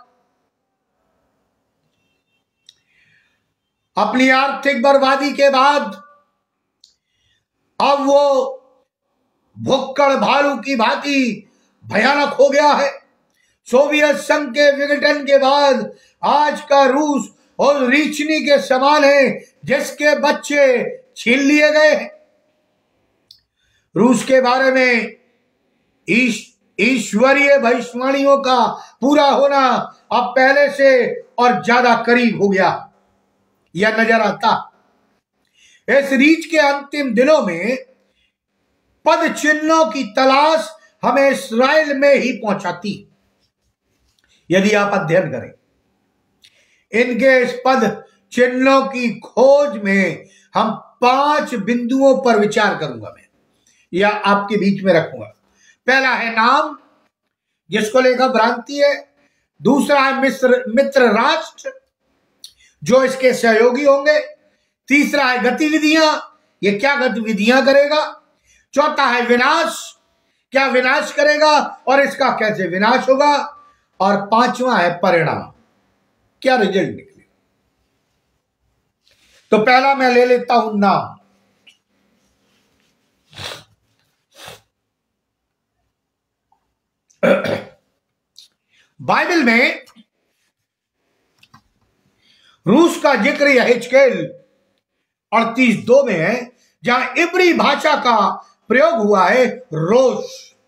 अपनी आर्थिक बर्बादी के बाद अब वो भुक्कड़ भालू की भांति भयानक हो गया है। सोवियत संघ के विघटन के बाद आज का रूस और रीछनी के समान है जिसके बच्चे छीन लिए गए हैं। रूस के बारे में ईश्वरीय भविष्यवाणियों का पूरा होना अब पहले से और ज्यादा करीब हो गया, यह नजर आता। इस रीछ के अंतिम दिनों में पद चिन्हों की तलाश हमें इस्राएल में ही पहुंचाती। यदि आप अध्ययन करें इनके इस पद चिन्हों की खोज में, हम पांच बिंदुओं पर विचार करूंगा मैं, या आपके बीच में रखूंगा। पहला है नाम, जिसको लेकर भ्रांति है। दूसरा है मिस्र मित्र राष्ट्र, जो इसके सहयोगी होंगे। तीसरा है गतिविधियां, ये क्या गतिविधियां करेगा। चौथा है विनाश, क्या विनाश करेगा और इसका कैसे विनाश होगा। और पांचवा है परिणाम, क्या रिजल्ट निकलेगा। तो पहला मैं ले लेता हूं नाम। बाइबल में रूस का जिक्र हिजकेल अड़तीस दो में है, जहां इब्री भाषा का प्रयोग हुआ है रोश।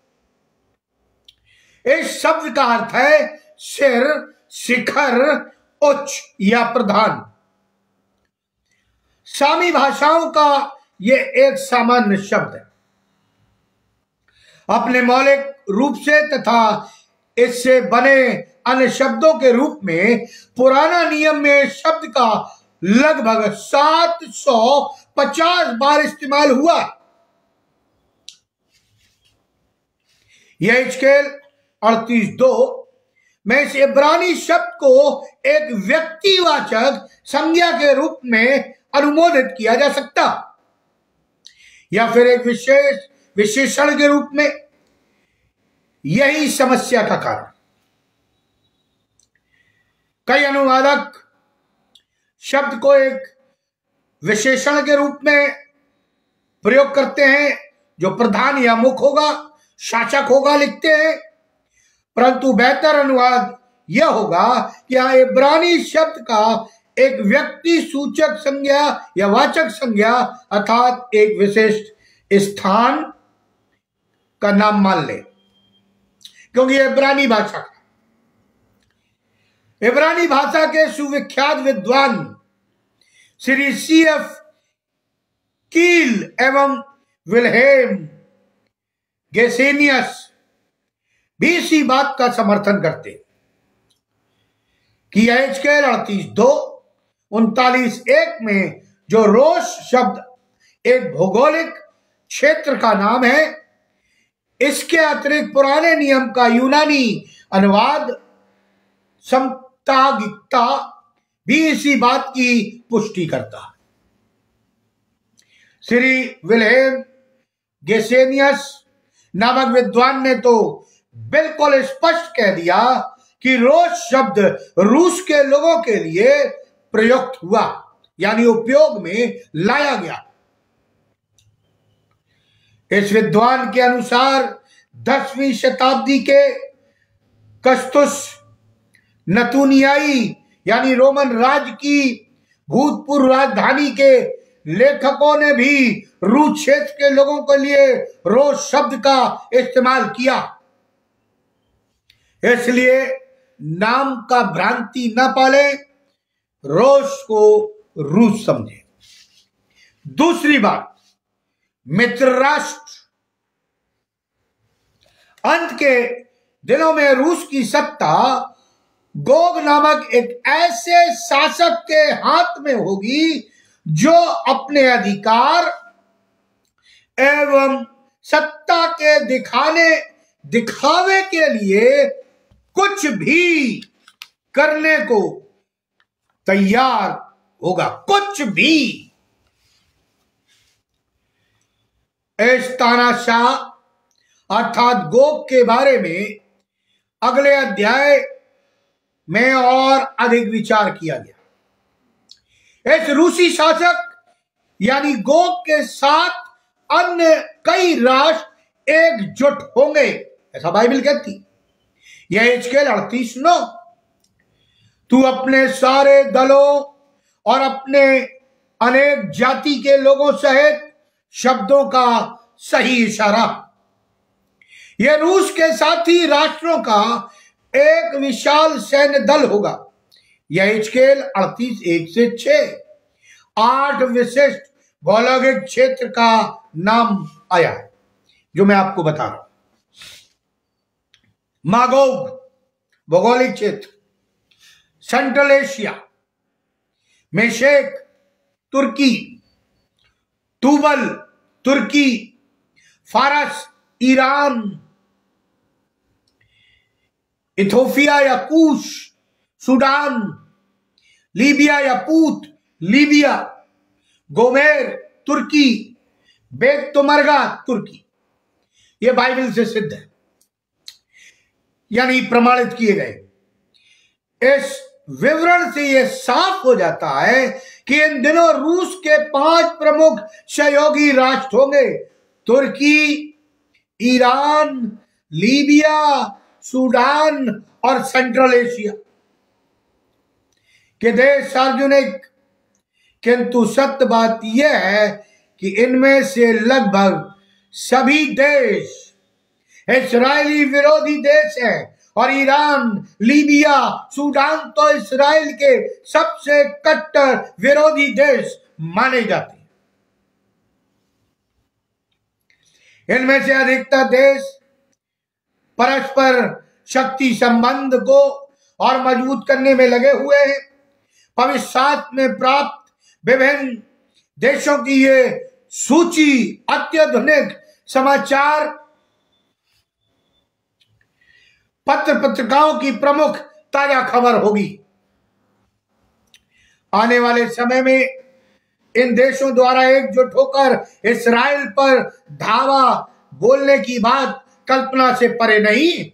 इस शब्द का अर्थ है सिर, शिखर, उच्च या प्रधान। सामी भाषाओं का ये एक सामान्य शब्द है। अपने मौलिक रूप से तथा इससे बने अन्य शब्दों के रूप में पुराना नियम में शब्द का लगभग सात सौ पचास बार इस्तेमाल हुआ। यह हिजकेल अड़तीस दो में इस इब्रानी शब्द को एक व्यक्तिवाचक संज्ञा के रूप में अनुमोदित किया जा सकता या फिर एक विशेष विशेषण के रूप में। यही समस्या का कारण। कई अनुवादक शब्द को एक विशेषण के रूप में प्रयोग करते हैं जो प्रधान या मुख्य होगा, शासक होगा, लिखते हैं, परंतु बेहतर अनुवाद यह होगा कि यहां इब्रानी शब्द का एक व्यक्ति सूचक संज्ञा या वाचक संज्ञा अर्थात एक विशिष्ट स्थान का नाम मान ले, क्योंकि इब्रानी भाषा का इब्रानी भाषा के सुविख्यात विद्वान श्री सी एफ कील एवं विल्हेम गेसेनियस भी इसी बात का समर्थन करते कि हिजकेल अड़तीस दो उनतालीस एक में जो रोश शब्द एक भौगोलिक क्षेत्र का नाम है, इसके अतिरिक्त पुराने नियम का यूनानी अनुवाद समतागिकता भी इसी बात की पुष्टि करता है। श्री विल्हेम गेसेनियस नामक विद्वान ने तो बिल्कुल स्पष्ट कह दिया कि रोश शब्द रूस के लोगों के लिए प्रयुक्त हुआ, यानी उपयोग में लाया गया। इस विद्वान के अनुसार दसवीं शताब्दी के कस्तुस नतूनियाई यानी रोमन राज्य की भूतपूर्व राजधानी के लेखकों ने भी रूस क्षेत्र के लोगों के लिए रोश शब्द का इस्तेमाल किया, इसलिए नाम का भ्रांति न पाले, रोश को रूस समझे। दूसरी बात, मित्र राष्ट्र अंत के दिनों में रूस की सत्ता गोग नामक एक ऐसे शासक के हाथ में होगी जो अपने अधिकार एवं सत्ता के दिखाने दिखावे के लिए कुछ भी करने को तैयार होगा, कुछ भी। इस तानाशाह अर्थात गोग के बारे में अगले अध्याय में और अधिक विचार किया गया। इस रूसी शासक यानी गोग के साथ अन्य कई राष्ट्र एकजुट होंगे, ऐसा बाइबल कहती। यह हिजकेल अड़तीस नौ, तू अपने सारे दलों और अपने अनेक जाति के लोगों सहित शब्दों का सही इशारा। यह रूस के साथी राष्ट्रों का एक विशाल सैन्य दल होगा। यह हिजकेल अड़तीस एक से छह आठ विशिष्ट भौगोलिक क्षेत्र का नाम आया है जो मैं आपको बता रहा हूं। मागोग भौगोलिक क्षेत्र, सेंट्रल एशिया, मेशेक तुर्की, तुबल तुर्की, फारस ईरान, इथोपिया या कूश सूडान, लीबिया या पूत लीबिया, गोमेर तुर्की, बेतुमरगा तुर्की। ये बाइबल से सिद्ध है, यानी प्रमाणित किए गए। इस विवरण से यह साफ हो जाता है कि इन दिनों रूस के पांच प्रमुख सहयोगी राष्ट्र होंगे: तुर्की, ईरान, लीबिया, सूडान और सेंट्रल एशिया के देश सार्वजनिक। किंतु सत्य बात यह है कि इनमें से लगभग सभी देश इस्राएली विरोधी देश हैं और ईरान, लीबिया, सूडान तो इस्राएल के सबसे कट्टर विरोधी देश माने जाते हैं। इनमें से अधिकतर देश परस्पर शक्ति संबंध को और मजबूत करने में लगे हुए हैं। पवित्र शास्त्र में प्राप्त विभिन्न देशों की ये सूची अत्याधुनिक समाचार पत्र पत्रिकाओं की प्रमुख ताजा खबर होगी। आने वाले समय में इन देशों द्वारा एकजुट होकर इस्राएल पर धावा बोलने की बात कल्पना से परे नहीं।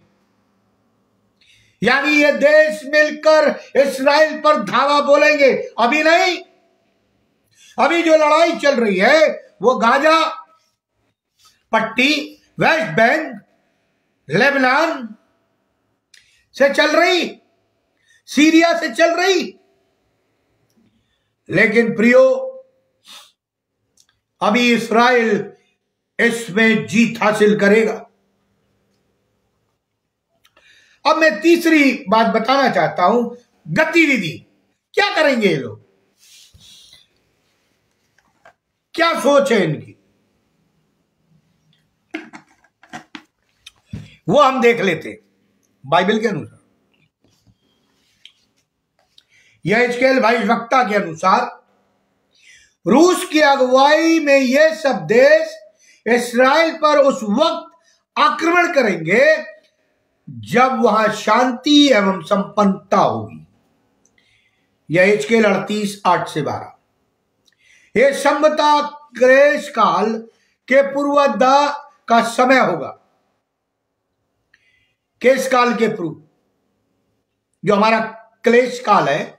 यानी ये देश मिलकर इस्राएल पर धावा बोलेंगे, अभी नहीं। अभी जो लड़ाई चल रही है वो गाजा पट्टी, वेस्ट बैंक, लेबनान से चल रही, सीरिया से चल रही। लेकिन प्रियो, अभी इस्राएल इसमें जीत हासिल करेगा। अब मैं तीसरी बात बताना चाहता हूं, गतिविधि। क्या करेंगे ये लोग, क्या सोच है इनकी, वो हम देख लेते बाइबल के अनुसार। यहेजकेल भविष्यवक्ता के अनुसार रूस की अगुवाई में ये सब देश इस्राएल पर उस वक्त आक्रमण करेंगे जब वहां शांति एवं संपन्नता होगी। यहेजकेल अड़तीस आठ से बारह। यह संभवतः क्लेश काल के पूर्वार्ध का समय होगा। किस काल के पूर्व? जो हमारा क्लेश काल है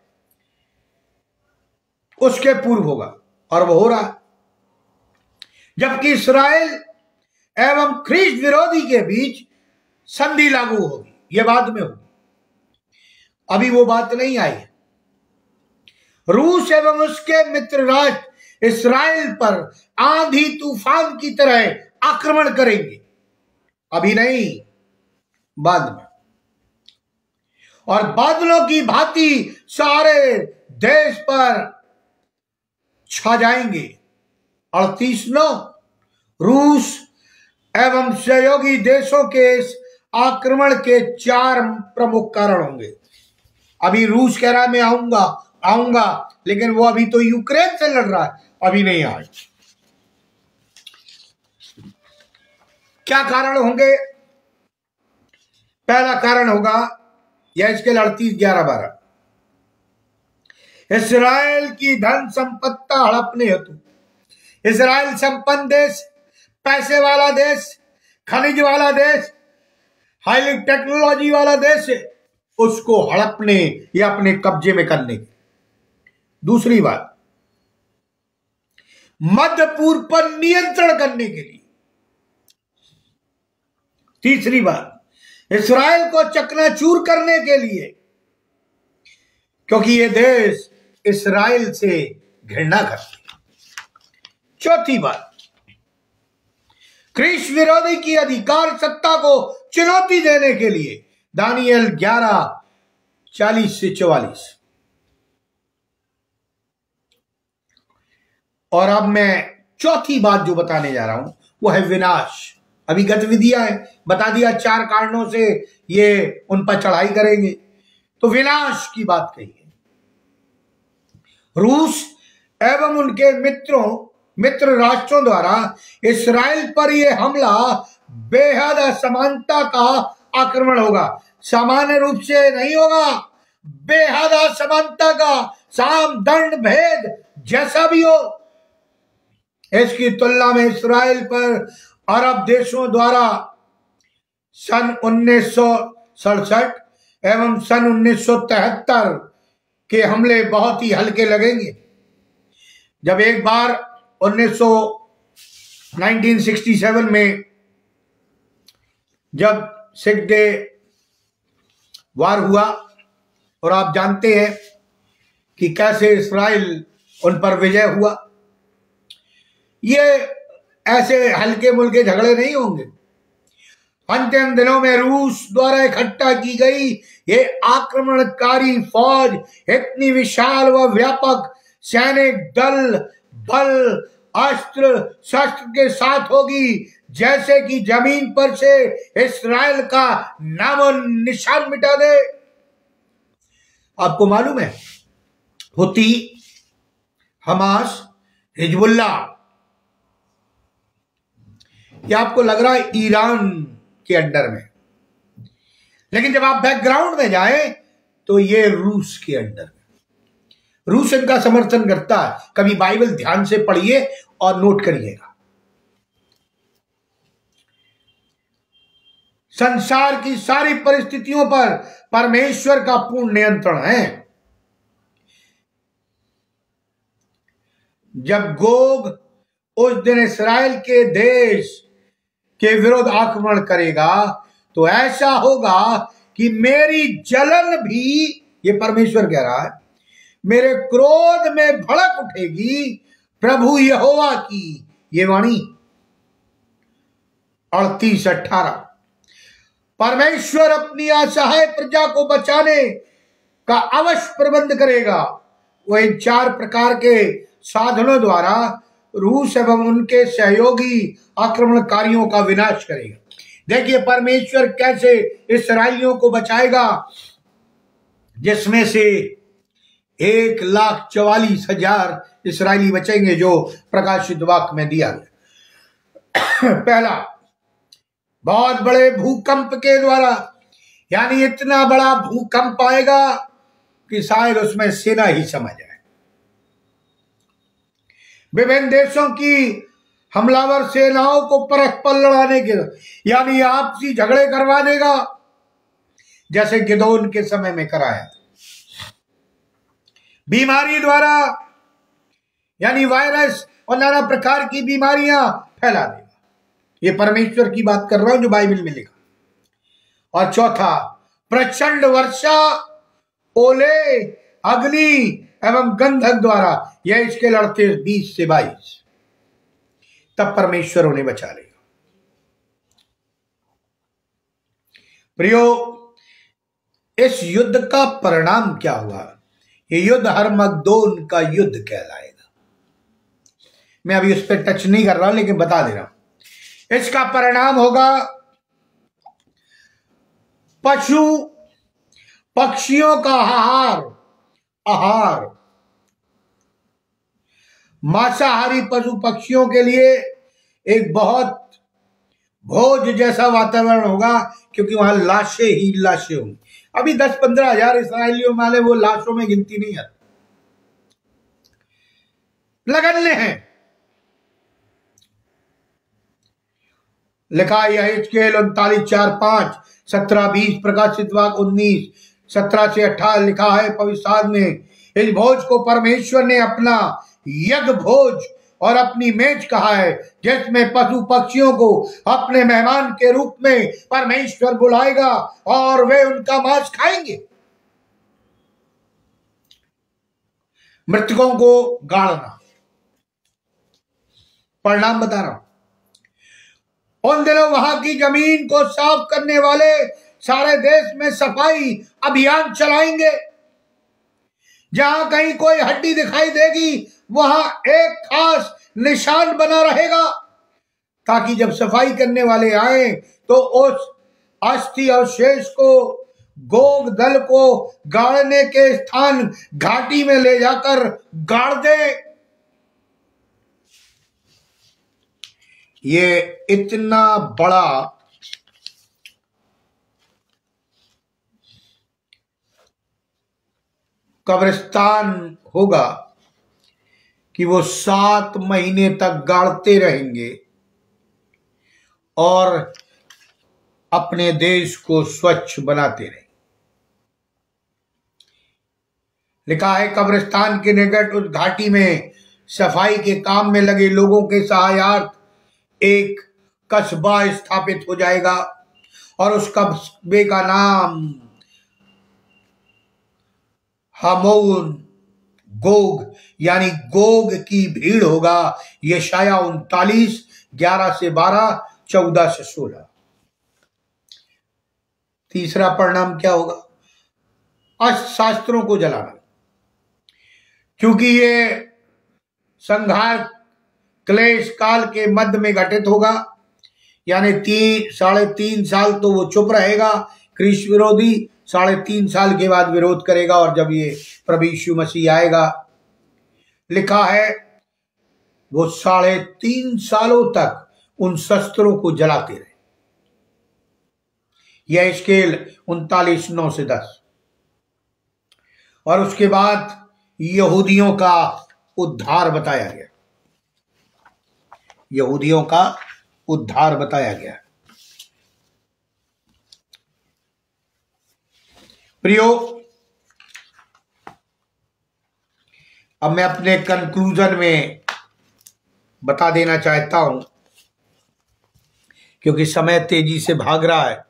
उसके पूर्व होगा, और वो हो रहा है। जबकि इस्राएल एवं ख्रीष्ट विरोधी के बीच संधि लागू होगी, यह बाद में होगी, अभी वो बात नहीं आई है। रूस एवं उसके मित्र राष्ट्र इस्राएल पर आंधी तूफान की तरह आक्रमण करेंगे, अभी नहीं, बाद में। और बादलों की भांति सारे देश पर छा जाएंगे। अड़तीस नौ। रूस एवं सहयोगी देशों के इस आक्रमण के चार प्रमुख कारण होंगे। अभी रूस कह रहा है मैं आऊंगा आऊंगा, लेकिन वो अभी तो यूक्रेन से लड़ रहा है, अभी नहीं आए। क्या कारण होंगे? पहला कारण होगा यहेजकेल अड़तीस ग्यारह बारह। इस्राएल की धन संपत्ति हड़पने हेतु। इस्राएल संपन्न देश, पैसे वाला देश, खनिज वाला देश, हाई टेक्नोलॉजी वाला देश है, उसको हड़पने या अपने कब्जे में करने की। दूसरी बात, मध्य पूर्व पर नियंत्रण करने के लिए। तीसरी बात, इस्राएल को चकनाचूर करने के लिए, क्योंकि ये देश इस्राएल से घृणा करते हैं। चौथी बात, ख्रीष्ट विरोधी की अधिकार सत्ता को चुनौती देने के लिए। दानियल ग्यारह चालीस से चौवालीस। और अब मैं चौथी बात जो बताने जा रहा हूं वो है विनाश। अभी गतिविधियां है, बता दिया चार कारणों से ये उन पर चढ़ाई करेंगे, तो विनाश की बात कही है। रूस एवं उनके मित्रों मित्र राष्ट्रों द्वारा इस्राएल पर यह हमला बेहद असमानता का आक्रमण होगा। सामान्य रूप से नहीं होगा, बेहद असमानता का, साम दंड भेद जैसा भी हो। इसकी तुलना में इस्राएल पर अरब देशों द्वारा सन उन्नीस सौ सड़सठ एवं सन उन्नीस सौ तिहत्तर के हमले बहुत ही हल्के लगेंगे। जब एक बार उन्नीस सौ सड़सठ में जब सिक्स डे वार हुआ, और आप जानते हैं कि कैसे इस्राएल उन पर विजय हुआ, ये ऐसे हल्के मुल्के झगड़े नहीं होंगे। अंतिम दिनों में रूस द्वारा इकट्ठा की गई ये आक्रमणकारी फौज इतनी विशाल व व्यापक सैनिक दल, बल, अस्त्र शस्त्र के साथ होगी जैसे कि जमीन पर से इस्राएल का नामो निशान मिटा दे। आपको मालूम है हुती, हमास, हिजबुल्ला, ये आपको लग रहा है ईरान के अंडर में, लेकिन जब आप बैकग्राउंड में जाएं तो ये रूस के अंडर में। रूस इनका समर्थन करता है। कभी बाइबल ध्यान से पढ़िए और नोट करिएगा। संसार की सारी परिस्थितियों पर परमेश्वर का पूर्ण नियंत्रण है। जब गोग उस दिन इस्राएल के देश के विरुद्ध आक्रमण करेगा तो ऐसा होगा कि मेरी जलन भी, ये परमेश्वर कह रहा है, मेरे क्रोध में भड़क उठेगी प्रभु यहोवा की ये वाणी। अड़तीस अठारह परमेश्वर अपनी असहाय प्रजा को बचाने का अवश्य प्रबंध करेगा। वह इन चार प्रकार के साधनों द्वारा रूस एवं उनके सहयोगी आक्रमणकारियों का विनाश करेगा। देखिए परमेश्वर कैसे इस्राएलियों को बचाएगा, जिसमें से एक लाख चौवालीस हजार इस्राएली बचेंगे, जो प्रकाशित वाक्य में दिया गया। पहला, बहुत बड़े भूकंप के द्वारा, यानी इतना बड़ा भूकंप आएगा कि शायद उसमें सेना ही समा जाए। विभिन्न देशों की हमलावर सेनाओं को परस्पर लड़ाने के, यानी आपसी झगड़े करवा देगा, जैसे गिदोन के समय में कराया। बीमारी द्वारा, यानी वायरस और नाना प्रकार की बीमारियां फैला देगा। ये परमेश्वर की बात कर रहा हूं जो बाइबल में लिखा। और चौथा, प्रचंड वर्षा, ओले, अग्नि एवं गंधक द्वारा, यह इसके लड़ते बीस से बाईस, तब परमेश्वर उन्हें बचा लेगा। प्रियो, इस युद्ध का परिणाम क्या हुआ? ये युद्ध हरमगदोन का युद्ध कहलाएगा। मैं अभी उस पर टच नहीं कर रहा, लेकिन बता दे रहा हूं। इसका परिणाम होगा पशु पक्षियों का आहार आहार मांसाहारी पशु पक्षियों के लिए एक बहुत भोज जैसा वातावरण होगा, क्योंकि वहां लाशें ही लाशें होंगी। अभी दस पंद्रह हजार इसराइलियों वाले वो लाशों में गिनती नहीं है, लगन्य हैं। लिखा यह हिजकेल उनतालीस चार पांच, सत्रह बीस, प्रकाशित वाक्य उन्नीस सत्रह से अठारह लिखा है पवित्र में, इस भोज को परमेश्वर ने अपना यज्ञ भोज और अपनी मेज कहा है, जिसमें पशु पक्षियों को अपने मेहमान के रूप में परमेश्वर बुलाएगा और वे उनका मांस खाएंगे। मृतकों को गाड़ना, परिणाम बता रहा हूं। उन दिनों वहां की जमीन को साफ करने वाले सारे देश में सफाई अभियान चलाएंगे। जहां कहीं कोई हड्डी दिखाई देगी वहां एक खास निशान बना रहेगा, ताकि जब सफाई करने वाले आए तो उस अस्थि अवशेष को गोग दल को गाड़ने के स्थान घाटी में ले जाकर गाड़ दे। ये इतना बड़ा कब्रिस्तान होगा कि वो सात महीने तक गाड़ते रहेंगे और अपने देश को स्वच्छ बनाते रहेंगे। लिखा है कब्रिस्तान के निकट उस घाटी में सफाई के काम में लगे लोगों के सहायार्थ एक कस्बा स्थापित हो जाएगा और उस कस्बे का नाम हमोन गोग यानी गोग की भीड़ होगा। यशाया उनतालीस ग्यारह से बारह, चौदह से सोलह। तीसरा परिणाम क्या होगा? अशास्त्रों को जलाना, क्योंकि ये संघार क्लेश काल के मध्य में घटित होगा। यानी तीन साढ़े तीन साल तो वो चुप रहेगा क्रिस्त विरोधी, साढ़े तीन साल के बाद विरोध करेगा। और जब ये प्रभु यीशु मसीह आएगा, लिखा है वो साढ़े तीन सालों तक उन शस्त्रों को जलाते रहे। यह स्केल उनतालीस नौ से दस। और उसके बाद यहूदियों का उद्धार बताया गया, यहूदियों का उद्धार बताया गया। प्रियो, अब मैं अपने कंक्लूजन में बता देना चाहता हूं, क्योंकि समय तेजी से भाग रहा है।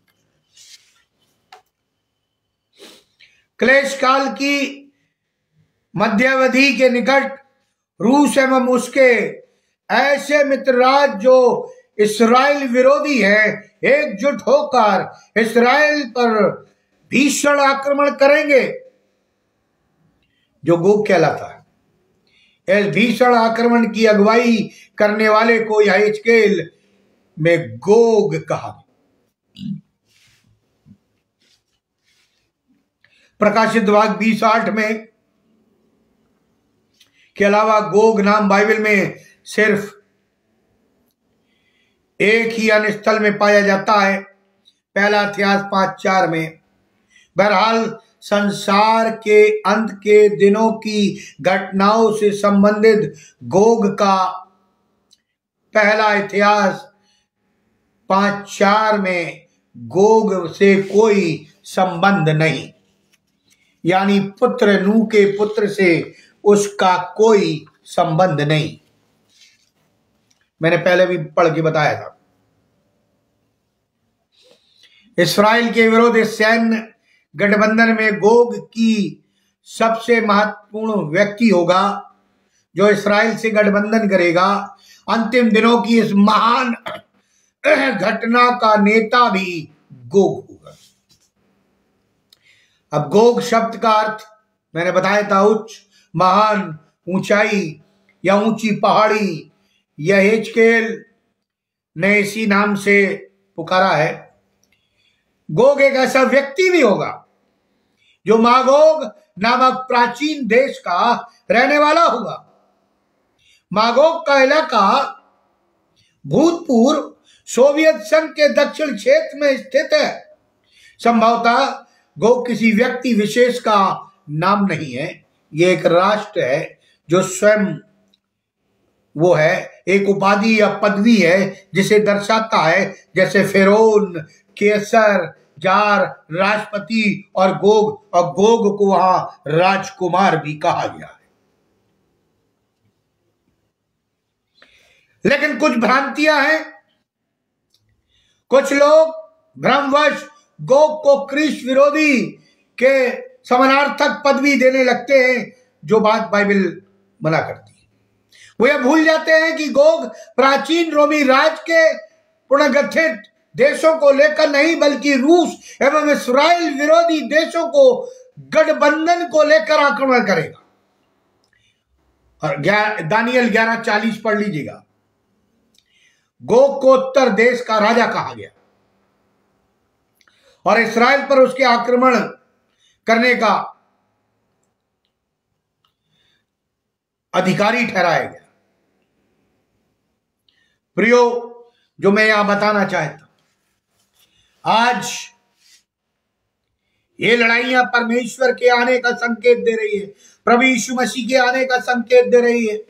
क्लेश काल की मध्यावधि के निकट रूस एवं उसके ऐसे मित्रराज जो इस्राएल विरोधी हैं, एकजुट होकर इस्राएल पर भीषण आक्रमण करेंगे, जो गोग कहलाता है। इस भीषण आक्रमण की अगुवाई करने वाले को यह हिजकेल में गोग कहा। प्रकाशित वाक्य बीस आठ में के अलावा गोग नाम बाइबल में सिर्फ एक ही अन्य स्थल में पाया जाता है, पहला इतिहास पांच चार में। बहरहाल संसार के अंत के दिनों की घटनाओं से संबंधित गोग का पहला इतिहास पांच चार में गोग से कोई संबंध नहीं, यानी पुत्र नूह के पुत्र से उसका कोई संबंध नहीं। मैंने पहले भी पढ़ के बताया था। इस्राएल के विरोध सैन्य गठबंधन में गोग की सबसे महत्वपूर्ण व्यक्ति होगा जो इस्राएल से गठबंधन करेगा। अंतिम दिनों की इस महान घटना का नेता भी गोग होगा। अब गोग शब्द का अर्थ मैंने बताया था उच्च, महान, ऊंचाई या ऊंची पहाड़ी। यह हिजकेल ने इसी नाम से पुकारा है। गोग एक ऐसा व्यक्ति भी होगा जो मागोग नामक प्राचीन देश का रहने वाला होगा। मागोग का इलाका भूतपूर्व सोवियत संघ के दक्षिण क्षेत्र में स्थित है। संभवतः गोग किसी व्यक्ति विशेष का नाम नहीं है, यह एक राष्ट्र है जो स्वयं वो है, एक उपाधि या पदवी है जिसे दर्शाता है, जैसे फेरोन, केसर, जार, राष्ट्रपति और गोग। और गोग को वहां राजकुमार भी कहा गया है। लेकिन कुछ भ्रांतियां हैं। कुछ लोग भ्रमवश गोग को क्रिस्त विरोधी के समानार्थक पदवी देने लगते हैं, जो बात बाइबल मना करती है। वो यह भूल जाते हैं कि गोग प्राचीन रोमी राज के पुनर्गठित देशों को लेकर नहीं, बल्कि रूस एवं इस्राएल विरोधी देशों को गठबंधन को लेकर आक्रमण करेगा। और दानियल ग्यारह चालीस पढ़ लीजिएगा। गोग को उत्तर देश का राजा कहा गया और इस्राएल पर उसके आक्रमण करने का अधिकारी ठहराया गया। प्रियो, जो मैं यहां बताना चाहता हूं, आज ये लड़ाइयां परमेश्वर के आने का संकेत दे रही है, प्रभु यीशु मसीह के आने का संकेत दे रही है।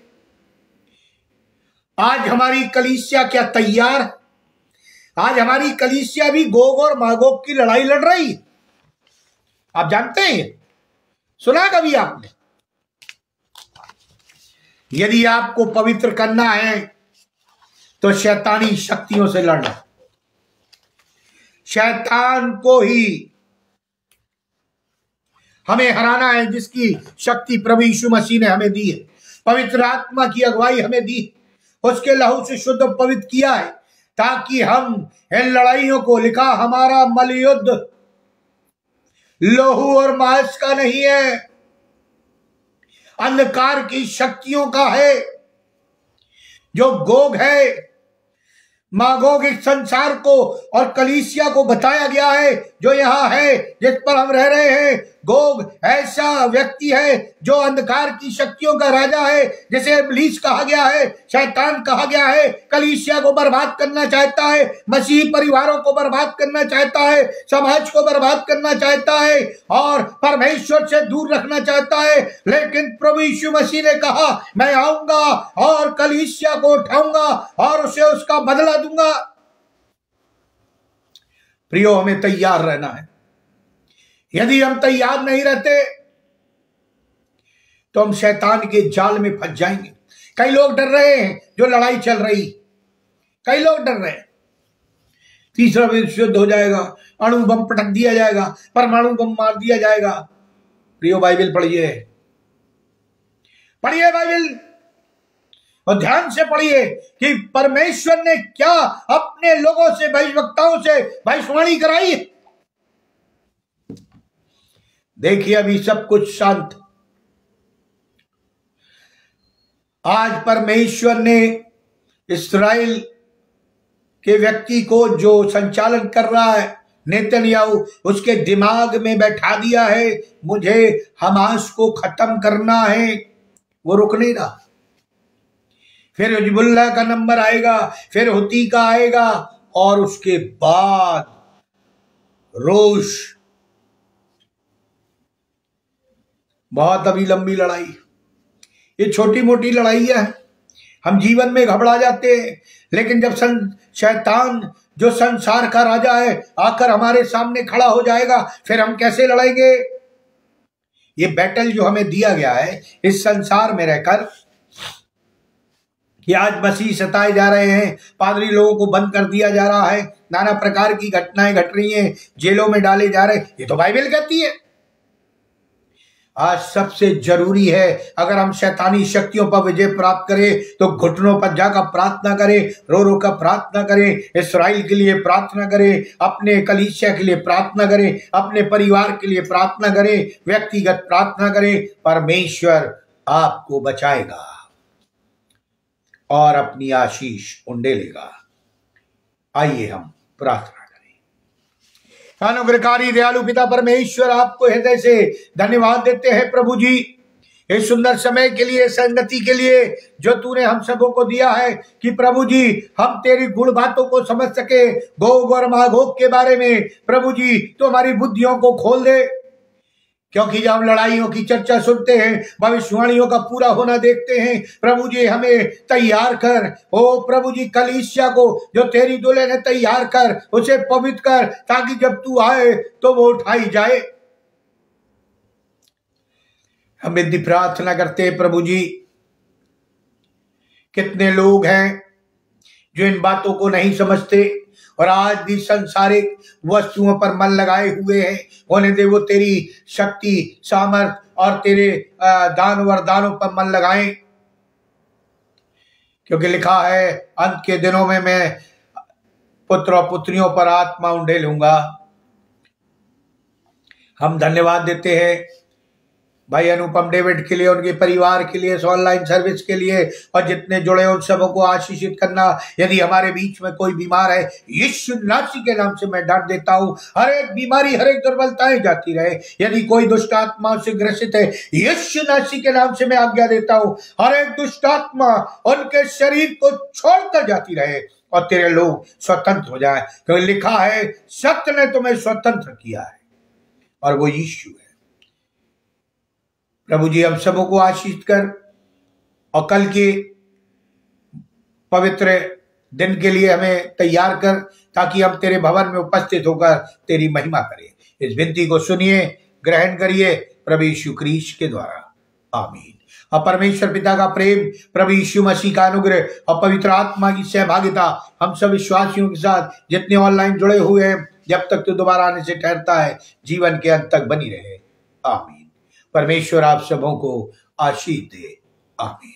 आज हमारी कलीसिया क्या तैयार है? आज हमारी कलीसिया भी गोग और मागोग की लड़ाई लड़ रही है। आप जानते हैं, सुना कभी आपने? यदि आपको पवित्र करना है तो शैतानी शक्तियों से लड़ना। शैतान को ही हमें हराना है, जिसकी शक्ति प्रभु यीशु मसीह ने हमें दी है। पवित्र आत्मा की अगुवाई हमें दी, उसके लहू से शुद्ध पवित्र किया है, ताकि हम इन लड़ाइयों को, लिखा हमारा मल युद्ध लोहू और मांस का नहीं है, अंधकार की शक्तियों का है, जो गोग है, मागोग इस संसार को और कलीसिया को बताया गया है जो यहाँ है, जिस पर हम रह रहे हैं। गोग ऐसा व्यक्ति है जो अंधकार की शक्तियों का राजा है, जिसे इब्लीस कहा गया है, शैतान कहा गया है। कलीसिया को बर्बाद करना चाहता है, मसीह परिवारों को बर्बाद करना चाहता है, समाज को बर्बाद करना चाहता है और परमेश्वर से दूर रखना चाहता है। लेकिन प्रभु यीशु मसीह ने कहा, मैं आऊंगा और कलीसिया को उठाऊंगा और उसे उसका बदला दूंगा। प्रियो, हमें तैयार रहना है। यदि हम तैयार नहीं रहते तो हम शैतान के जाल में फंस जाएंगे। कई लोग डर रहे हैं जो लड़ाई चल रही, कई लोग डर रहे हैं तीसरा विश्व युद्ध हो जाएगा, अणु बम पटक दिया जाएगा, परमाणु बम मार दिया जाएगा। प्रियो, बाइबल पढ़िए, पढ़िए बाइबल और ध्यान से पढ़िए कि परमेश्वर ने क्या अपने लोगों से, भविष्यवक्ताओं से भविष्यवाणी कराई है। देखिए, अभी सब कुछ शांत। आज परमेश्वर ने इस्राएल के व्यक्ति को जो संचालन कर रहा है नेतन्याहू, उसके दिमाग में बैठा दिया है, मुझे हमास को खत्म करना है। वो रुक नहीं रहा। फिर हिजबुल्लाह का नंबर आएगा, फिर हुती का आएगा और उसके बाद रूस। बहुत अभी लंबी लड़ाई, ये छोटी मोटी लड़ाई है। हम जीवन में घबरा जाते हैं, लेकिन जब सं, शैतान जो संसार का राजा है आकर हमारे सामने खड़ा हो जाएगा, फिर हम कैसे लड़ेंगे? ये बैटल जो हमें दिया गया है इस संसार में रहकर, कि आज मसीह सताए जा रहे हैं, पादरी लोगों को बंद कर दिया जा रहा है, नाना प्रकार की घटनाएं घट रही हैं, जेलों में डाले जा रहे हैं, ये तो बाइबल कहती है। आज सबसे जरूरी है, अगर हम शैतानी शक्तियों पर विजय प्राप्त करें तो घुटनों पर जाकर प्रार्थना करें, रो रो कर प्रार्थना करें, इस्राएल के लिए प्रार्थना करें, अपने कलीसिया के लिए प्रार्थना करें, अपने परिवार के लिए प्रार्थना करें, व्यक्तिगत प्रार्थना करें। परमेश्वर आपको बचाएगा और अपनी आशीष उंडेलेगा। आइए हम प्रार्थना करें। अनुग्रहकारी दयालु पिता परमेश्वर, आपको हृदय से धन्यवाद देते हैं प्रभु जी, इस सुंदर समय के लिए, संगति के लिए जो तूने हम सबों को दिया है, कि प्रभु जी हम तेरी गुण बातों को समझ सके। गोग और मागोग के बारे में प्रभु जी तो हमारी बुद्धियों को खोल दे, क्योंकि जब हम लड़ाइयों की चर्चा सुनते हैं, भविष्यवाणियों का पूरा होना देखते हैं, प्रभु जी हमें तैयार कर। ओ प्रभु जी, कलीसिया को जो तेरी दुल्हन है तैयार कर, उसे पवित्र कर, ताकि जब तू आए तो वो उठाई जाए। हम विधि प्रार्थना करते हैं प्रभु जी, कितने लोग हैं जो इन बातों को नहीं समझते और आज भी सांसारिक वस्तुओं पर मन लगाए हुए हैं। होने दे वो तेरी शक्ति, सामर्थ और तेरे दान वरदानों पर मन लगाएं, क्योंकि लिखा है, अंत के दिनों में मैं पुत्र और पुत्रियों पर आत्मा उंडेलूंगा। हम धन्यवाद देते हैं भाई अनुपम डेविड के लिए, उनके परिवार के लिए, इस ऑनलाइन सर्विस के लिए, और जितने जुड़े उन सबों को आशीषित करना। यदि हमारे बीच में कोई बीमार है, यीशु नासी के नाम से मैं डांट देता हूं, हर एक बीमारी, हर एक दुर्बलताएं जाती रहे। यदि कोई दुष्ट आत्मा से ग्रसित है, यीशु नासी के नाम से मैं आज्ञा देता हूं, हर एक दुष्ट आत्मा उनके शरीर को छोड़कर जाती रहे और तेरे लोग स्वतंत्र हो जाए, क्योंकि लिखा है, सत्य ने तुम्हें स्वतंत्र किया है और वो यीशु है। प्रभु जी हम सबों को आशीष कर और कल के पवित्र दिन के लिए हमें तैयार कर, ताकि हम तेरे भवन में उपस्थित होकर तेरी महिमा करें। इस विनती को सुनिए, ग्रहण करिए प्रभु यीशु क्रीस्त के द्वारा, आमीन। और परमेश्वर पिता का प्रेम, प्रभु यीशु मसीह का अनुग्रह और पवित्र आत्मा की सहभागिता हम सब विश्वासियों के साथ, जितने ऑनलाइन जुड़े हुए हैं, जब तक तो दोबारा आने से ठहरता है, जीवन के अंत तक बनी रहे, आमीन। परमेश्वर आप सबों को आशीष दे, आमीन।